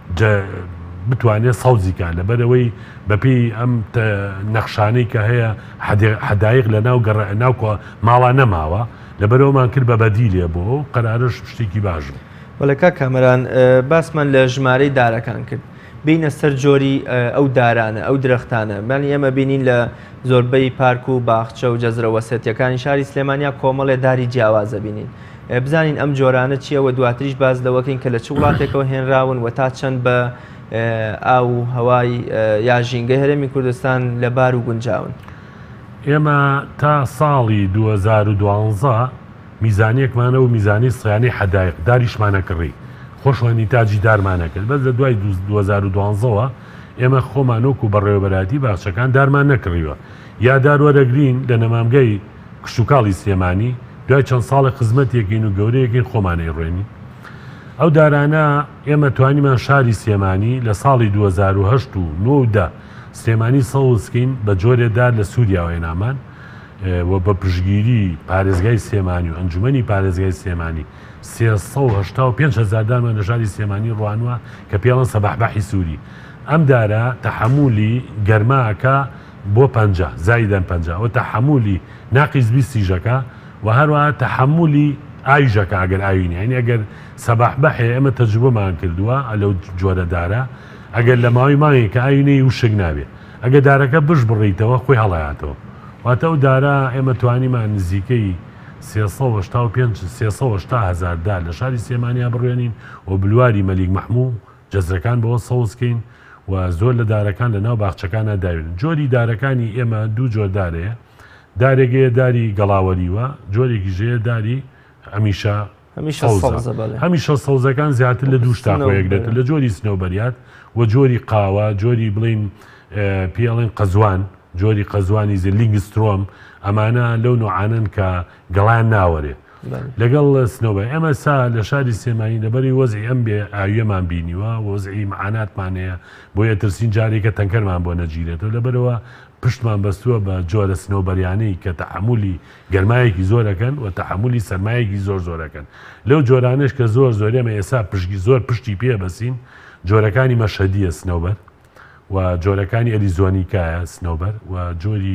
بتوانێت سەوزیکان لەبەرەوەی بەپی ئەم نەخشانەی کە هەیە حەدایق لە ناو ناو ماڵا نەماوە لەبەرەوەمان کرد بە بەدیلێ بۆ و قەرارش شتێکی باش بوو.
وەلەکە کامەران باسمان لە ژمارەی دارەکان کرد بینە سەر جۆری ئەو دارانە ئەو درەختانە بەڵام ئێمە بینین لە زۆربەی پارک و باخچە و جەزرە وەسێتیەکانی شاری سلێمانیا کۆمەڵێ داری جیاوازە بینین بزانین ئەم جۆرانە چیەوە دواتریش باز لەوەکەین کە لە چ وڵاتێکەوە هێنراون و تا چەند بە ئاو هەوای یا ژینگەی هەرێمی کوردستان لەبار و گونجاون.
ئێمە تا ساڵی دوو هەزار و دوانزە میزانیەکمانە و میزانی سیانی حەدایق داریشمانە کڕی خۆشوانی تاجی دارمانە کرد بەس لە دوای دوو هەزار و دوانزەوە ئێمە خۆمانۆک و بەڕێوەبەراتی باخچەکان دارمان نەکڕیوە یا داروەرەگرین لە نەمامگەی کشتتوکاڵی سلێمانی دوای چەند ساڵی خزمەتێکین و گەورەیەکین خۆمانەی ڕێنی ئەو دارانە ئێمە توانیمان شاری سلێمانی لە ساڵی دوو هەزار و هەشت و نۆدا سلێمانی سەوزکەین بە جۆرێدار لە سووریاوەی نامان و بە پشگیری پارێزگای سلێمانی و ئەنجومەنی پارێزگای سلێمانی سێسەد و هەشتا و پێنج هەزار دارمان لە ژاری سلێمانی ڕوانووە کە پێڵەن سەباحباحی سووری ئەم دارە تەحەمولی گەرماکە بۆ پەنجا زایدەن پەنجا و تەحەمولی ناقیز بیستیژەکە و هەروەها تەحەمولی ئایژەکە ئەگەر ئاوینی هەنی ئەگەر سەباحبەحێ ئێمە تەجروبەمان کردووە لەو جۆرە دارە ئەگەر لە ماوەی مانگی کە ئاوینەی وشک نابێت ئەگەر دارەکە بش بڕیتەوە خۆی هەڵایاتەوە واتە ئەو دارە ئێمە توانیمان نزیکەی سێسەد و هەشتا و پێنج سێسەد و هەشتا هەزار دار لە شاری سلێمانیا بڕوێنین و بلواری مەلیک مەحموو جەزرەکان بەوە سەوزکەین و زۆر لە دارەکان لە ناو باخچەکانە داوێن جۆری دارەکانی ئێمە دوو جۆر دارەیە دارێگەیە داری گەڵاوەریوە جۆرێکی ژەیە داری هەمیشە هەمیشە سەوزەکان زیاتر لە دوو شتا خۆیەکدێت لە جۆری سنەوبەریات و جۆری قاوە جۆری بڵین پێڵێن قەزوان جۆری قەزوانی زلینگسترۆم ئەمانە لەو نوعانن کە گەڵیان ناوەرێ لەگەڵ سنەوبەر ئێمە سا لە شاری سلێمانی لەبەری وەزعی ئەم بێ ئاویەمان بینیوە وەزعی معاناتمانەیە بۆ یەترسین جارێکە تەنکەرمان بۆ نەگیرێتەوە لەبەرەوە پشتمان بەستووە بە جۆرە سنەوبەریانەی کە تەحەمولی گەرمایەکی زۆرەکەن و تەحەمولی سەرمایەکی زۆر زۆرەکەن لەو جۆرانش کە زۆر زۆر ئێمە ئێسا پشتی زۆر پشتی پێ بەسین جۆرەکانی مەشەدیە سنەوبەر و جۆرەکانی ئەریزۆنیکایە سنەوبەر و جۆری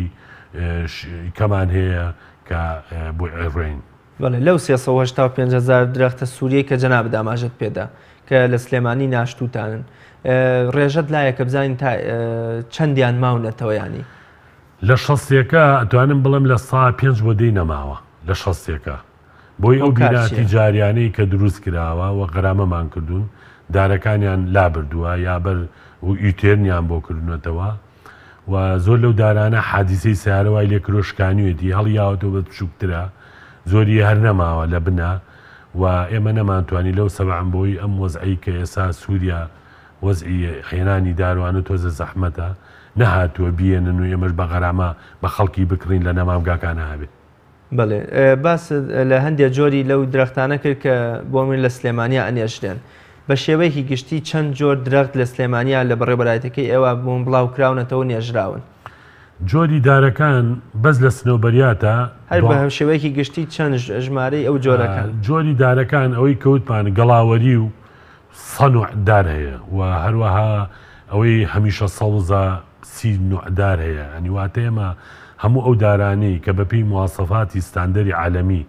کەمان هەیە کە بۆ ئەڕێین
بەڵێ لەو سێسەد و هەشتا و پێنج هەزار درەختە سووریە کە جەناب داماژت پێدا کە لە سلێمانی ناشتوتانن ڕێژەت لایە کە بزانین تا چەندیان ماونەتەوە ینی
لە شەستێکە ئەتوانم بڵم لە سا پێنج بۆ دەی نەماوە لە شەستێکە بۆی ئەو بیناتی جاریانەی کە دروست کراوە و غەرامەمان کردوون دارەکانیان لابردووە یابەر و ئیتێرنیان بۆ کردنەوە و زۆر لەو دارانە حادیسەی سیارەوای لێ کرۆشکانیوێتی هەڵیاوەتەوە بە بچووکترە زۆری هەر نەماوە لە بنا و ئێمە نەمانتوانی لەو سەبعم بۆی ئەم وەزعی کە ئێسا سووریا وەزعی هێنانی داروانە تۆزە زەحمەتە نەهاتووە بێنن و ئێمەش بە غەرامە بە خەڵکی بکڕین لە نەمامگاکان هەبێت.
بەڵێ باس لە هەندێک جۆری لەو درەختانە کرد کە بۆ من لە سلێمانیا ئەنێشتێن بە شێوەیەکی گشتی چەند جۆر درەخت لە سلێمانیا لە بەڕێبەرایەتەکەی ئێوە بۆم بڵاو کراونەتەوە نێژراون.
جۆری دارەکان بەس لە سنەوبەریاتە
هەر بە شێوەیەکی گشتی چەند ژمارەی ئەو جۆرەکان
جۆری دارەکان ئەوەی کەوتمان گەڵاوەری و سەنوع دار هەیە و هەروەها ئەوەی هەمیشە سەوزە سی نوعدار هەیە ئەنی واتە ئێمە هەموو ئەو دارانەی کە بەپێی مواسەفاتی ستاندەری عالەمی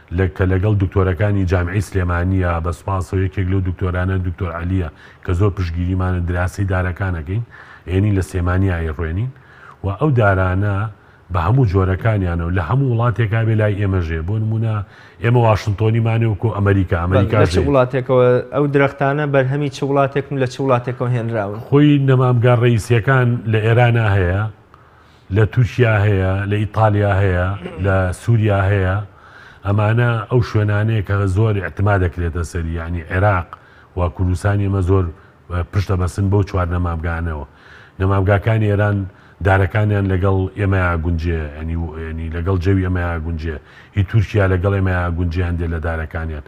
کە لەگەڵ دکتۆرەکانی جامعی سلێمانیە بە سوپاسەوە یەکێک لەو دکتۆرانە دکتۆر عەلیە کە زۆر پشتگیریمانە دراسی دارەکانەکەین ئێنی لە سلێمانیایی ڕوێنین و ئەو دارانە بە هەموو جۆرەکانیانەوە لە هەموو وڵاتێکا بێ لای ئێمەژێ بۆ نمونە ئێمە واشنتۆنیمانێ وکو ئەمریکا ئەمریکا
چ وڵاتێکەوە ئەو درەختانە بەرهەمی چ وڵاتێکم لە چ وڵاتێکەوە هێنراون
خۆی نەمامگار ڕئیسیەکان لە ئێرانە هەیە لە تورکیا هەیە لە ئیتالیا هەیە لە سووریا هەیە ئەمانە ئەو شوێنانەیە کە زۆر احتما دەکرێتە سەری یعنی عێراق و کوردستانی ئێمە زۆر پشتە بەسن بۆ چوار نەمامگانەوە نەمامگاکانی ئێران دارەکانیان لەگەڵ ئێمەیا گونجێ ینی لەگەڵ جەوی ئەمەیا گونجێ هی تورکیا لەگەڵ ئێمەیا گونجێ هەندێک لە دارەکانیان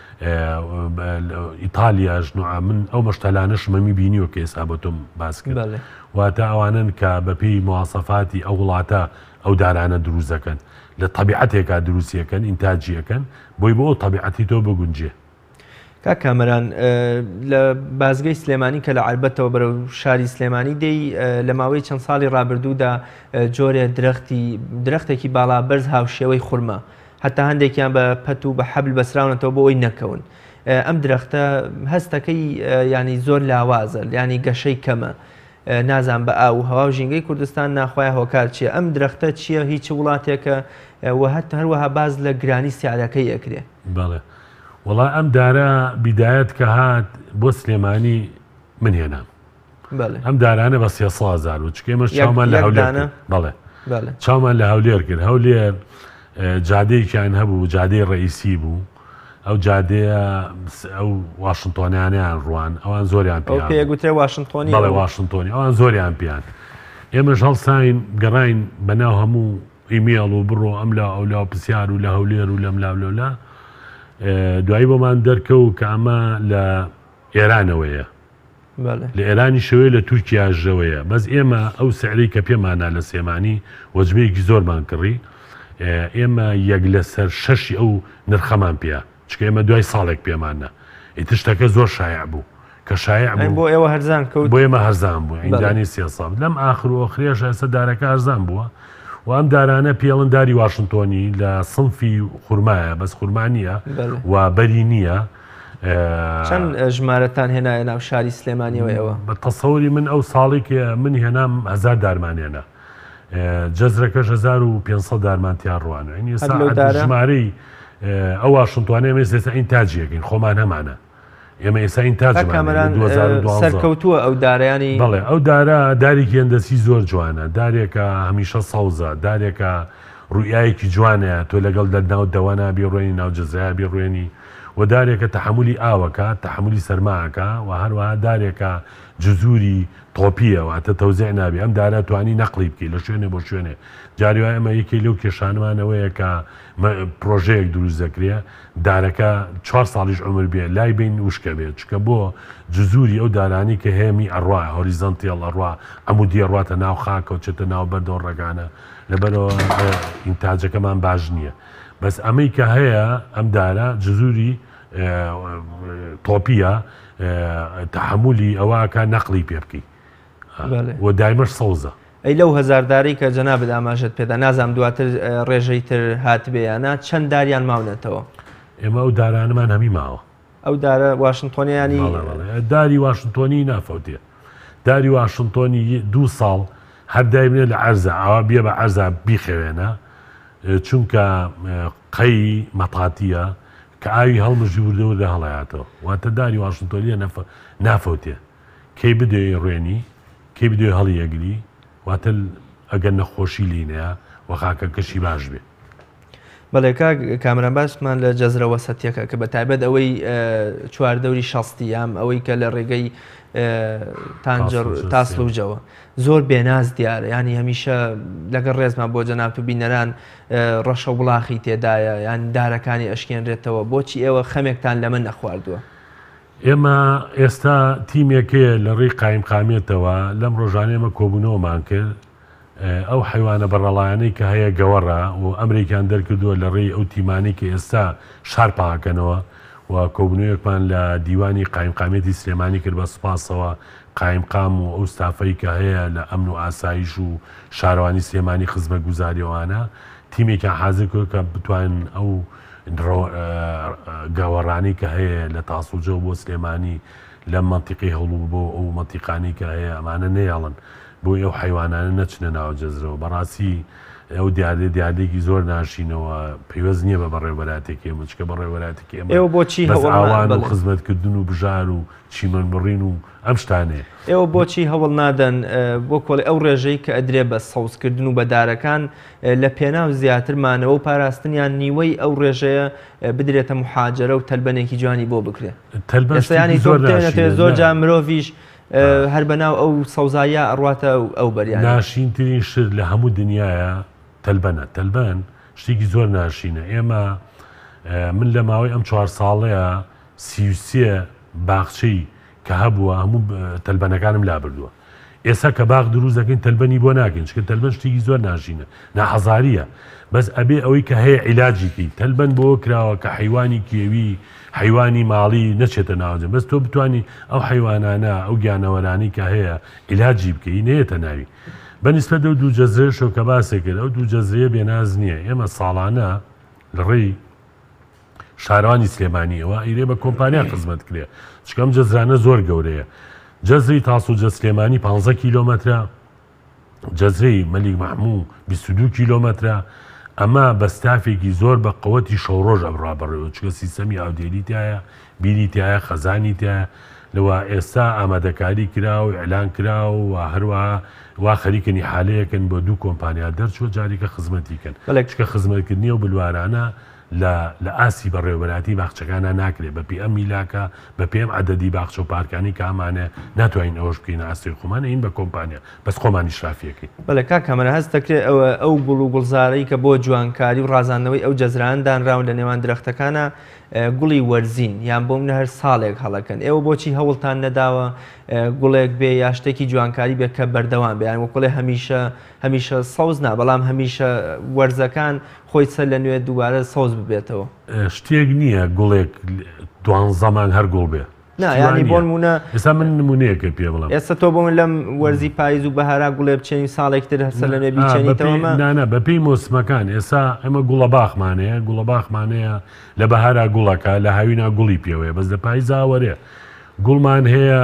ئیتالیاش نوع من ئەو مەشتەلانە شمەمی بینیوە کە ئێستا بە تۆم باس کرد واتە ئەوانن کە بەپێی مواسەفاتی ئەو وڵاتە ئەو دارانە دروست دەکەن لە طبیعەتێکا دروستیەکەن ئینتاجیەکەن بۆی بۆ ئەو طبیعەتی تۆ بگونجێ
کا کامەران لە بازگەی سلێمانی کە لە عربەتەوە بەرەو شاری سلێمانی دەی لە ماوەی چەند ساڵی ڕابردوودا جۆرێ درەختی درەختێکی باڵا بەرز هاوشێوەی خورما هەتا هەندێکیان بە پەت و بە حەبل بەسراونەتەوە بۆ ئەوی نەکەون ئەم درەختە هەستەکەی ینی زۆر لاوازە ینی گەشەی کەمە نازان بە ئاو هەوا و ژینگەی کوردستان ناخوای هۆکار چییە ئەم درەختە چییە هیچ وڵاتێکە و هەت هەروەها باز لە گرانی سیارەکەی ئەکرێ
بەڵێ وڵا ئەم دارە بیدایەت کە هات بۆ سلێمانی من هێنام ئەم دارانە بە سێ هەزار و چکێمە چاومان لە هەولێر بەڵێ چاومان لە هەولێر کرد هەولێر جادەیەکیان هەبوو جادەی ڕئیسی بوو ئەو جادەیە ئەو واشنتۆنیانیان ڕوان ئەوان زۆریان
پێگوترێ واشنتۆنی
بەڵێ واشنتۆنی ئەوان زۆریان پیان ئێمەش هەڵساین گەڕین بەناو هەموو ئیمێڵ و بڕۆ ئەم لا ئەو لا پرسیار و لە هەولێر و لەم لاو لەولا دوایی بۆمان دەرکەوت کە ئەمە لە ئێرانەوەیە لە ئێرانی شەوەیە لە تورکیا ژەوەیە بەس ئێمە ئەو سعرەی کە پێمانە لە سێمانی وەجبەیەکی زۆرمان کڕی ئێمە یەک لەسەر شەشی ئەو نرخەمان پێە چکە ئێمە دوای ساڵێک پێمانە ئیتر شتەکە زۆر شایع بوو کە شایع
بۆ ئێوە هەرزان کەوت
بۆ ئێمە هەرزان بوو ئیندانی سێ ساڵ لەم ئاخر و ئەخرێش ئێستا دارەکە هەرزان بووە و ئەم دارانە پێڵن داری واشنتۆنی لە سنفی خورمایە بەس خورمانیە و بەری نییە
چەند ژمارەتان هێنایە ناو شاری سلێمانیەوە ئێوە
بە تەسەوری من ئەو ساڵی کە من هێنام هەزار دارمانێنە جەزرەکەش هەزار و پێنجسەد دارمانتیان ڕوانە ژمارەی ئەو واشنتوانە ئێمە ئێستا ئینتاجیەکەین خۆمان هەمانە ئێمە ئێستا ئینتاجمان
سەرکەوتووە ئەو دارەیانی
بەڵێ ئەو دارە دارێکی هەندەسی زۆر جوانە دارێکە هەمیشە سەوزە دارێکە ڕوئایەکی جوانەیە تۆ لەگەڵ دەناو دەوانە بێڕوێنی ناو جەزایە بێڕوێنی و دارێکە تەحملی ئاوەکە تەحملی سەرماکە و هەروەها دارێکە جزوری تۆپیە واتە تەوزیع نابێ ئەم دارە توانی نەقلی بکەی لە شوێنێ بۆ شوێنێ جاری وای ئەمە یەکێ لەو کێشانمانەوەیە کە پرۆژەیەک دروست دەکرێ دارەکە چوار ساڵیش عمر بێ لای بین وشکە بێت چکە بۆ جزوری ئەو دارانی کە هێمی ئەڕوا هۆریزۆنتیڵ ئەڕوا ئەمودی ئەڕواتە ناو خاکە و چێتە ناو بەردەوە ڕێگانە لەبەرەوە ئینتاجەکەمان باش نییە بەس ئەمەی کە هەیە ئەم دارە جزوری تۆپیە تەحملی ئەوەکە نەقلی پێ بکەی و دایمەش سەوزە
ئەی لەو هەزارداری کە جەنابەت ئاماژەت پێدا نازام دواتر ڕێژەی تر هاتبێیانە چەند داریان ماونەتەوە
ئێمە ئەو دارانەمان هەمی ماوە
ئەو دارە واشنتۆنیانی
داری واشنتۆنی نافەوتێ داری واشنتۆنی دوو ساڵ هەردای بنێ لە عەرزە ئەوە بێ بە عەرزە بیخەوێنە چونکە قەی مەتاتیە کە ئاوی هەڵمژی وردەوە لە هەڵەیاتەوە واتە داری واشنتۆنیە نافەوتێ کەی بدوێ ڕوێنی کەی بدوێ هەڵی یەگری واتە ئەگەر نەخۆشی لینەیە وەخاکە کەشی باش بێ
بەڵێ کامران باسمان لە جەزرە وەسەتیەکە کە بە تایبەت ئەوەی چواردەوری شەستی یام ئەوەی کە لە ڕێگەی تانجر تاسلوجەوە زۆر بێناز دیارە ینی هەمیشە لەگەڵ ڕێزمان بۆ جەناب و بینەران ڕەشە وڵاخی تێدایە یان دارەکانی ئەشکێنرێتەوە بۆچی ئێوە خەمێکتان لە من نەخواردووە
ئێمە ئێستا تیمێکەیە لە ڕێی قایمقامێتەوە لەم ڕۆژانێمە کۆبوونەوەمان کرد ئەو حیوانە بەڕەڵایانەی کە هەیە گەوەڕە و ئەمریکان دەرکردووە لە ڕێی ئەو تیمانی کە ئێستا شارپاکەنەوە و کۆبنەوەیەکمان لە دیوانی قایمقامێتی سلێمانی کرد بە سوپاسەوە قایمقام و ئەو ستافەی کە هەیە لە ئەمن و ئاسایش و شارەوانی سلێمانی خزمەت گوزاریەوانە تیمێکە حازر کرد کە بتوانن ئەو گاوەڕانی کە هەیە لە تاسوجە بۆ سلێمانی لە منتیقی هەوڵ بۆ ئەو منتیقانی کە هەیە ئەمانە نێڵن بۆ ئەو حیوانانە نەچنە ناو جەزرەوە بەڕاستی ئەو دیادێ دیادێکی زۆر ناشینەوە پێوەست نییە بە بەڕێوەبەراتێکی ئێمە چکە بەڕێوەبەراتێکی ئێمە
بۆچی
ئاوان و خزمەتکردن و بژار و چیمەن بڕین و ئەم شتانێ
ئێوە بۆچی هەوڵ نادەن بۆ کۆڵی ئەو ڕێژەی کە ئەدرێ بە سەوزکردن و بەدارەکان لە پێناو زیاترمانەوە و پاراستنیان نیوەی ئەو ڕێژەیە بدرێتە محاجرە و تەلبەنێکی جوانی بۆ بکرێت ئێستایانی تۆ زۆر جا مرۆڤیش هەر بەناو ئەو سەوزایە ئەڕواتە ئەو بەریان
ناشینترین شت لە هەموو دنیاە تەلبەنە تەلبەن شتێکی زۆر ناشینە ئێمە من لە ماوەی ئەم چوار ساڵەیە سیوسێ باخچەی کە هەبووە هەموو تەلبەنەکانم لا بردووە ئێستا کە باغ دروست دەکەین تەلبەنی بۆ ناکەین چکە تەلبەن شتێکی زۆر ناشینە ناحەزاریە بەس ئەبێ ئەوەی کە هەیە عیلاجیکەی تەلبەن بۆ کراوە کە حیوانی کێوی حیوانی ماڵی نەچێتە ناوجە بەس تۆ بتانی ئەو حیوانانە ئەو گیانەوەرانی کە هەیە عیلاجی بکەی نەیەتە ناوی بەنسبەت ئەو دوو جەزرێشەوە کە باسێ کرد ئەو دوو جەزرەیە بێناز نییە ئێمە ساڵانە لە ڕێی شارەوانی سلێمانیەوە ئیرێ بە کۆمپانیا خزمەت کرێ چکەم جەزرانە زۆر گەورەیە جەزری تاسوجە سلێمانی پانزە کیلۆمەترە جەزرەی مەلیک مەحموو بیست و دوو کیلۆمەترە ئەمە بە ستافێکی زۆر بە قوەتی شەوڕۆژ ئەبڕا بەڕێوە چکە سیستەمی ئاودێری تایە بیری تایە خەزانی تایە لەوە ئێستا ئامادەکاری کرا و ئەلان کرا و هەروەها وا خەریکەنی حالەیەکەن بۆ دوو کۆمپانیا دەرچوە جارێکە خزمەتیکەن چکە خزمەتکردنی و بلوارانە لە ئاسی بەڕێوەبەراتی باخچەکانە ناکرێت بە پێ ئەم میلاکە بە پێم عەدەدی باخچە و پارکانی کامانە ناتوانین ئەوەش بکەین ئاستی خۆمانە این بە کۆمپانیا بەس خۆمانی شافیەکەی
بەڵێ کا کامەرە هەست دەکرێت ئەوە ئەو گوڵ و گوڵزارەی کە بۆ جوانکاری و ڕازاندنەوەی ئەو جەزران دانراون لە نێوان درەختەکانە گوڵی وەرزین یان بۆ منە هەر ساڵێک هەڵەکەن ئێوە بۆچی هەوڵتان نەداوە گوڵێک بێ یا شتێکی جوانکاری بێ کە بەردەوام بێ یان وەکوڵێ هەمیشە هەمیشە سەوز نا بەڵام هەمیشە وەرزەکان خۆی سەر لە نوێ دووبارە سەوز ببێتەوە
شتێک نییە گوڵێک دوانزەمان هەر گوڵ بێ
ینی بۆ نمونە
ئێستا من نمونەیەکە پێ بڵم
ئێستا تۆ بۆ من لەم وەرزی پاییز و بەهارا گوڵێ بچێنی ساڵێکتر هەسەر لە نوێ بیچێنیتەوەمە
نانە بەپێی مۆسمەکان ئێستا ئەمە گوڵە باخمانەیە گوڵە باخمانەیە لە بەهارا گوڵەکە لە هاوینا گوڵی پێوەیە بەس لە پاییزا وەرێ گوڵمان هەیە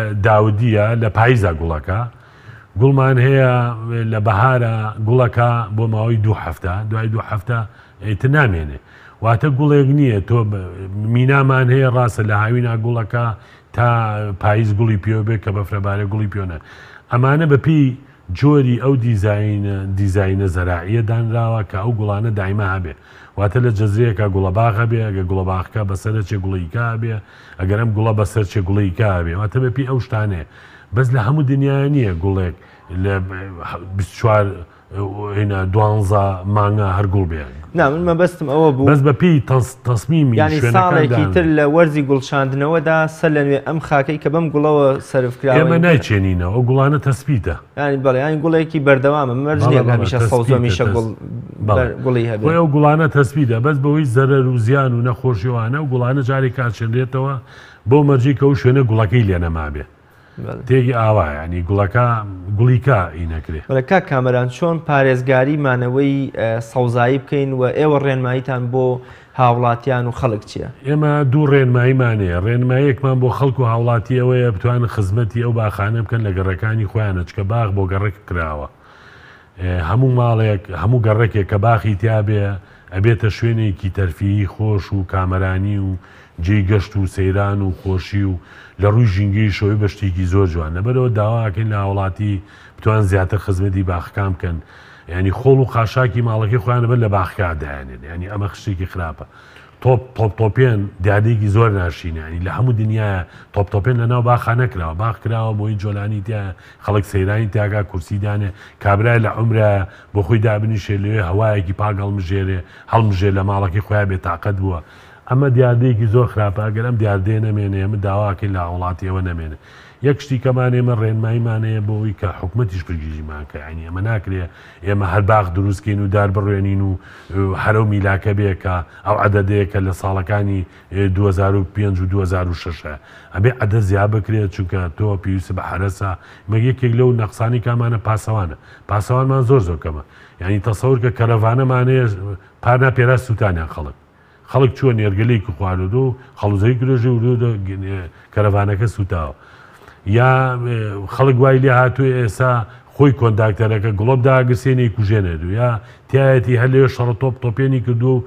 داودیە لە پاییزا گوڵەکە گوڵمان هەیە لە بەهارە گوڵەکە بۆ ماوەی دوو هەفتە دوای دوو هەفتە ئیتر نامێنێ واتە گوڵێک نییە تۆ مینامان هەیە ڕاستە لە هاوینا گوڵەکە تا پاییز گوڵی پێوە بێت کە بەفرەبارە گوڵی پێۆنە ئەمانە بەپی جۆری ئەو دیزینە دیزینە زەراعیە دانراوە کە ئەو گوڵانە دایما هەبێ واتە لە جەزرەیەکە گوڵە باغە بێ ئەگە گوڵە باغەکە بەسەرە چێ گوڵیکا بێ ئەگەر ئەم گوڵە بەسەر چێ گوڵیکا بێ واتە بەپی ئەو شتانێ بەس لە هەموو دنیاە نییە گوڵێک لە بیست و چوار هێنا دوانزە مانگە هەر گوڵ بێ
نا من مەبەستم ئەوە بوو
بەس بەپی تەسمیمی
ینی ساڵێکی تر لە وەرزی گوڵشاندنەوەدا سەر لە نوێ ئەم خاکەی کە بەم گوڵەوە سەرفکراوە
ئێمە نایچێنینەوە ئەو گوڵانە تەسبیتە
ینی بەڵێ ینی گوڵێکی بەردەوامە مەرج نییە هەمیشە سەوز و هەمیشە گوڵی هەبێ
ئەو گوڵانە تەسبیتە بەس بەوەی زەرەر و زیان و نەخۆشیەوانە و گوڵانە جارێک کارچێنرێتەوە بۆ مەرجی کە ئەو شوێنە گوڵەکەی لێ نەمابێ تێگی ئاوا ینی گوڵەکە گوڵیکا ئی نەکرێت
بەڵێ کا کامەران چۆن پارێزگاری مانەوەی سەوزایی بکەین و ئێوە ڕێنماییتان بۆ هاوڵاتیان و خەڵک چییە؟
ئێمە دوو ڕێنماییمانەیە ڕێنماییەکمان بۆ خەڵک و هاوڵاتی ئەوەیە بتوانن خزمەتی ئەو باخانە بکەن لە گەڕەکانی خۆیانە چکە باغ بۆ گەڕێک کراوە هەموو ماڵێک هەموو گەڕێکێک کە باخی تیابێ ئەبێتە شوێنێکی تەرفیهی خۆش و کامەرانی و جێی گەشت و سەیران و خۆشی و لە ڕووی ژینگەی شەوەی بە شتێکی زۆر جوان لەبەرەوە داواکەین لە هاوڵاتی بتوان زیاتر خزمەتی باخەکان بکەن ینی خۆڵ و خاشاکی ماڵەکەی خۆیان بەر لە باخکا دایانێن ینی ئەمە خشتێکی خراپە تۆپ تۆپتۆپێن دیادێکی زۆر ناشینە ینی لە هەموو دنیاە تۆپتۆپێن لەناو باخە نەکراوە باخ کراوە بۆی جۆلانی تیا خەڵک سەیرانی تیاگا کورسیدانێ کابرای لە عمرە بۆ خۆی دابنیشێ لێ هەوایەکی پاک هەڵمژێرێ هەڵمژێ لە ماڵەکەی خۆیان بێتاقەت بووە ئەمە دیاردەیەکی زۆر خراپە ئەگەر ئەم دیاردێ نەمێنێ ئەمە داواکەین لە وڵاتیەوە نەمێنێ یەک شتی کەمان ئێمە ڕێنماییمانەیە بۆەوەی کە حکوومەتیش پرگیژیمانکە ینی ئەمە ناکرێ ئێمە هەر باغ دروستکەین و دار بڕێنین و هەرو میلاکە بێ کە ئەو عەدەدەیەکە لە ساڵەکانی دوو هەزار و پێنج و دوو هەزار و شەش ئەبێ عەدە زیاد بکرێت چونکە تۆ پێویستە بە حرەسە مە یەکێک لەو نەقسانی کامانە پاسەوانە پاسەوانمان زۆر زۆر کەمە ینی تەسەور کە کەرەڤانەمانەیە پارنا پێرا سووتانیان خەڵک خەڵک چووە نێرگەلەیەکی خواردۆ و خەڵوزەی کرۆژە و کەرەڤانەکە سوتاوە یا خەڵک وای لێ هاتووی ئێستا خۆی کۆنداکتەرەکە گڵۆب داگرسێنی کوژێنێت و یا تایەتی هەر لێ شەڕە تۆپ تۆپێنی کردو و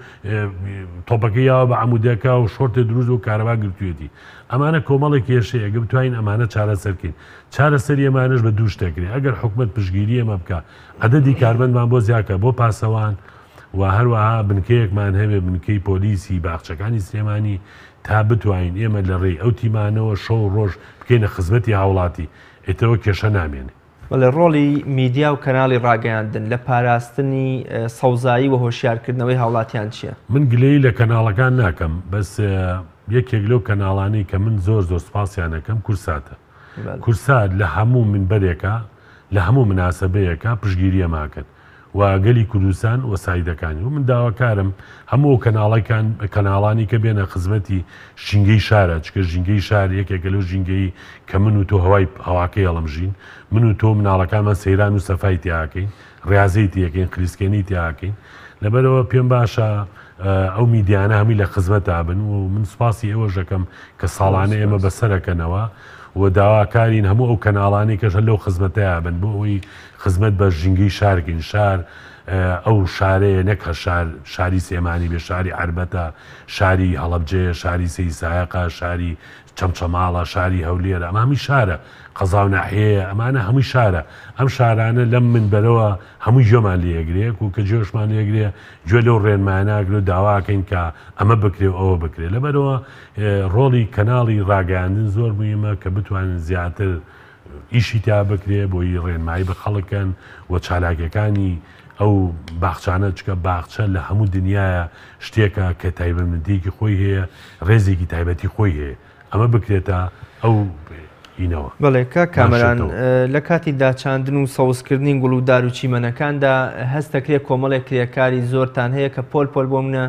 تۆپەکەی یاوە بە عمودەکە و شۆرتە دروست و کارەبا گرتوێتی ئەمانە کۆمەڵی کێشەیە گە بتوانین ئەمانە چارەسەرکەین چارەسەری ئەمانش بە دوو شتێکرێ ئەگەر حکومەت پشگیری ئەمە بکە عەدەدی کارمەندمان بۆ زیاکە بۆ پاسەوان و هەروەها بنکەیەکمان هەبێ بنکەی پۆلیسی باخچەکانی سلێمانی تا بتوانین ئێمە لە ڕێی ئەو تیمانەوە شەو ڕۆژ بکەینە خزمەتی هاوڵاتی ئێتەوە کێشە نامێنێ
بەڵێ ڕۆڵی میدیا و کەناڵی ڕاگەیاندن لە پاراستنی سەوزایی و هۆشیارکردنەوەی هاوڵاتیان چییە؟
من گلەی لە کەناڵەکان ناکەم بەس یەکێک لەو کەناڵانەی کە من زۆر زۆر سپاسیانەکەم کورساتە کورسات لە هەموو منبەرێکە لە هەموو مناسبەیەکە پشگیری ئەماکەن و گەلی کوردستان و سایدەکانی و من داواکارم هەموو کەناڵەکان کەناڵانی کە بێنە خزمەتی ژینگەی شارە چکە ژینگەی شار یەکێکە لەو ژینگەی کە من و تۆ هەوای هەواکەی هەڵەمژین من و تۆ مناڵەکانمان سەیران و سەفای تیاکەین ڕاضەی تیەکەین خلیسکێنی تیاکەین لەبەرەوە پێم باشە ئەو میدیانە هەمی لە خزمەت بن و من سپاسی ئێوە ژەکەم کە ساڵانە ئێمە بەسەرەکەنەوە و داواکارین هەموو ئەو کەناڵانی کەش لەو خزمەتەیە بن بۆ ئەوی خزمەت بە ژینگەی شارگین شار ئەو شارەیە نەک شار شاری سێمانی بێ شاری عربەتە شاری هەڵەبجێ شاری سەیسایەقا شاری چەمچەماڵە شاری هەولێرە ئەمە هەمی شارە قەزاو ناحەیە ئەمانە هەمووی شارە ئەم شارانە لەم منبەرەوە هەمووی جۆمان لێگرێ و کە جۆشمان لێگرێ گوێ لەو ڕێنماناگر و داواکەین کە ئەمە بکرێ و ئەوە بکرێت لەبەرەوە ڕۆڵی کەناڵی ڕاگەیاندن زۆر مهمە کە بتوانن زیاتر ئیشی تا بکرێ بۆی ڕێنمایی بە خەڵکەن و چالاکیەکانی ئەو باخچانە چکە باخچە لە هەموو دنیاە شتێکە کە تایبەتمەندیکی خۆی هەیە ڕێزێکی تایبەتی خۆی هەیە ئەمە بکرێتە ئەو اینەوە.
بەڵێ کە کامەران لە کاتی داچاندن و سەوزکردنی گوڵ و دار و چیمەنەکاندا هەست دەکرێت کۆمەڵێک کرێکاری زۆرتان هەیە کە پۆل پۆل بۆ منە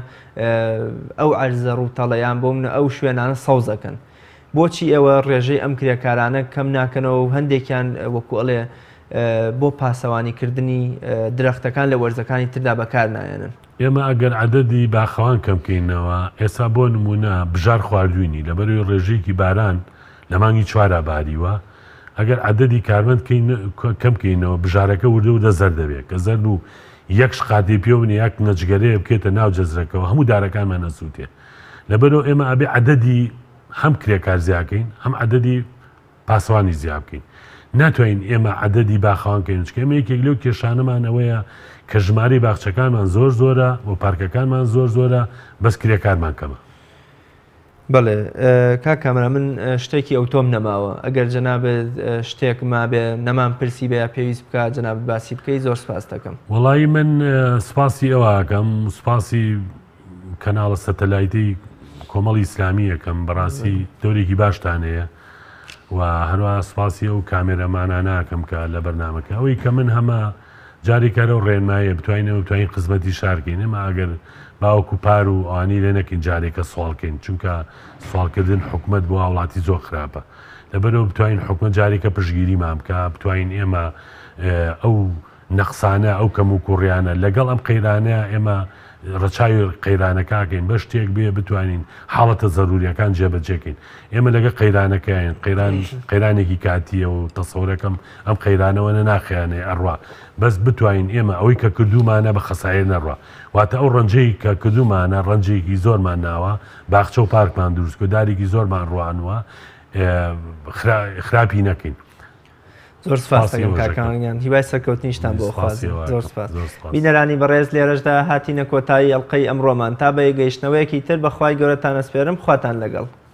ئەو عەرزە ڕووتەڵەیان بۆ منە ئەو شوێنانە سەوز دەکەن. بۆچی ئێوە ڕێژەی ئەم کرێکارانە کەم ناکەنەوە و هەندێکیان وەکو ئەڵێ بۆ پاسەوانیکردنی درەختەکان لە وەرزەکانی تردا بەکار نایەنن؟
ئێمە ئەگەر عەدەدی باخەوان کەمکەینەوە ئێستا بۆ نمونە بژار خواردوینی لەبەرەوەی ڕێژەیەکی باران لە مانگی چوارە باریوە ئەگەر عەدەدی کارمەند کەمکەینەوە بژارەکە وردە و دەزەر دەبێت کە زەرد و یەکش قاتی پێ بنێ یەک نەجگەرەیە بکێتە ناو جەزرەکەەوە هەموو دارەکانمان نەسووتێ لەبەرەوە ئێمە ئەبێ عەدەدی هەم کرێکار زیاکەین هەم عەدەدی پاسەوانی زیاد بکەین ناتوانین ئێمە عەدەدی باخەوانکەین چکە ئێمە یەکێک لەو کێشانەمانەوەیە کە ژماری باخچەکانمان زۆر زۆرە و پارکەکانمان زۆر زۆرە بەس کرێکارمان کەمە.
بەڵێ کاکامرا من شتێکی ئەوتۆم نەماوە ئەگەر جەنابێت شتێک ما بێ نەمان پرسی بێ پێویست بکە جەناب باسی بکەی زۆر سپاس دەکەم.
وەڵی من سپاسی ئەوەکەم سپاسی کەناڵە سەتەلایتی کۆمەڵی ئیسلامی یەکەم بەڕاستی دەورێکی باشتانەیە و هەروە سپاسی ئەو کامێرەمانە ناکەم کە لە بەرنامەکە ئەوەی کە من هەمە جارێکارە و ڕێنمایە بتوانینەوە بتوانین خزمەتی شارکەین ئێمە ئەگەر باوەکو پار و ئەوانی لێ نەکەین جارێکە سوالکەین چونکە سوالکردن حکومەت بۆ وڵاتی زۆر خراپە لەبەرەوە بتوانین حکومەت جارێکە پشگیریمان بکە بتوانین ئێمە ئەو نەخسانە ئەو کەم و کوڕیانە لەگەڵ ئەم قەیرانەیە ئێمە ڕەچاوی قەیرانەکەکەین بە شتێک بێ بتوانین حاڵەتە زەروریەکان جێبەجێکەین ئێمە لەگە قەیرانەکەین قەیران قەیرانێکی کاتیە و تەسەورەکەم ئەم قەیرانەوەنە ناخیانێ ئەڕوا بەس بتوانین ئێمە ئەوەی کە کردومانە بە خەسایر نەڕوا واتە ئەو ڕەنجەی کە کردومانە ڕەنجێکی زۆرمان ناوە باخچە و پارکمان دروست و دارێکی زۆرمان ڕوانوە خراپی نەکەین.
زۆر سپاس کاکانیان هیوای سەرکەوتنیشتان بۆ خوازی زۆر سپاس. بینەرانی بەڕێز لێرەشدا هاتینە کۆتایی ئەڵقەی ئەمڕۆمان تا بە گەیشتنەوەیەکی تر بەخوای گەورەتان ئەسپێرم خواتان لەگەڵ.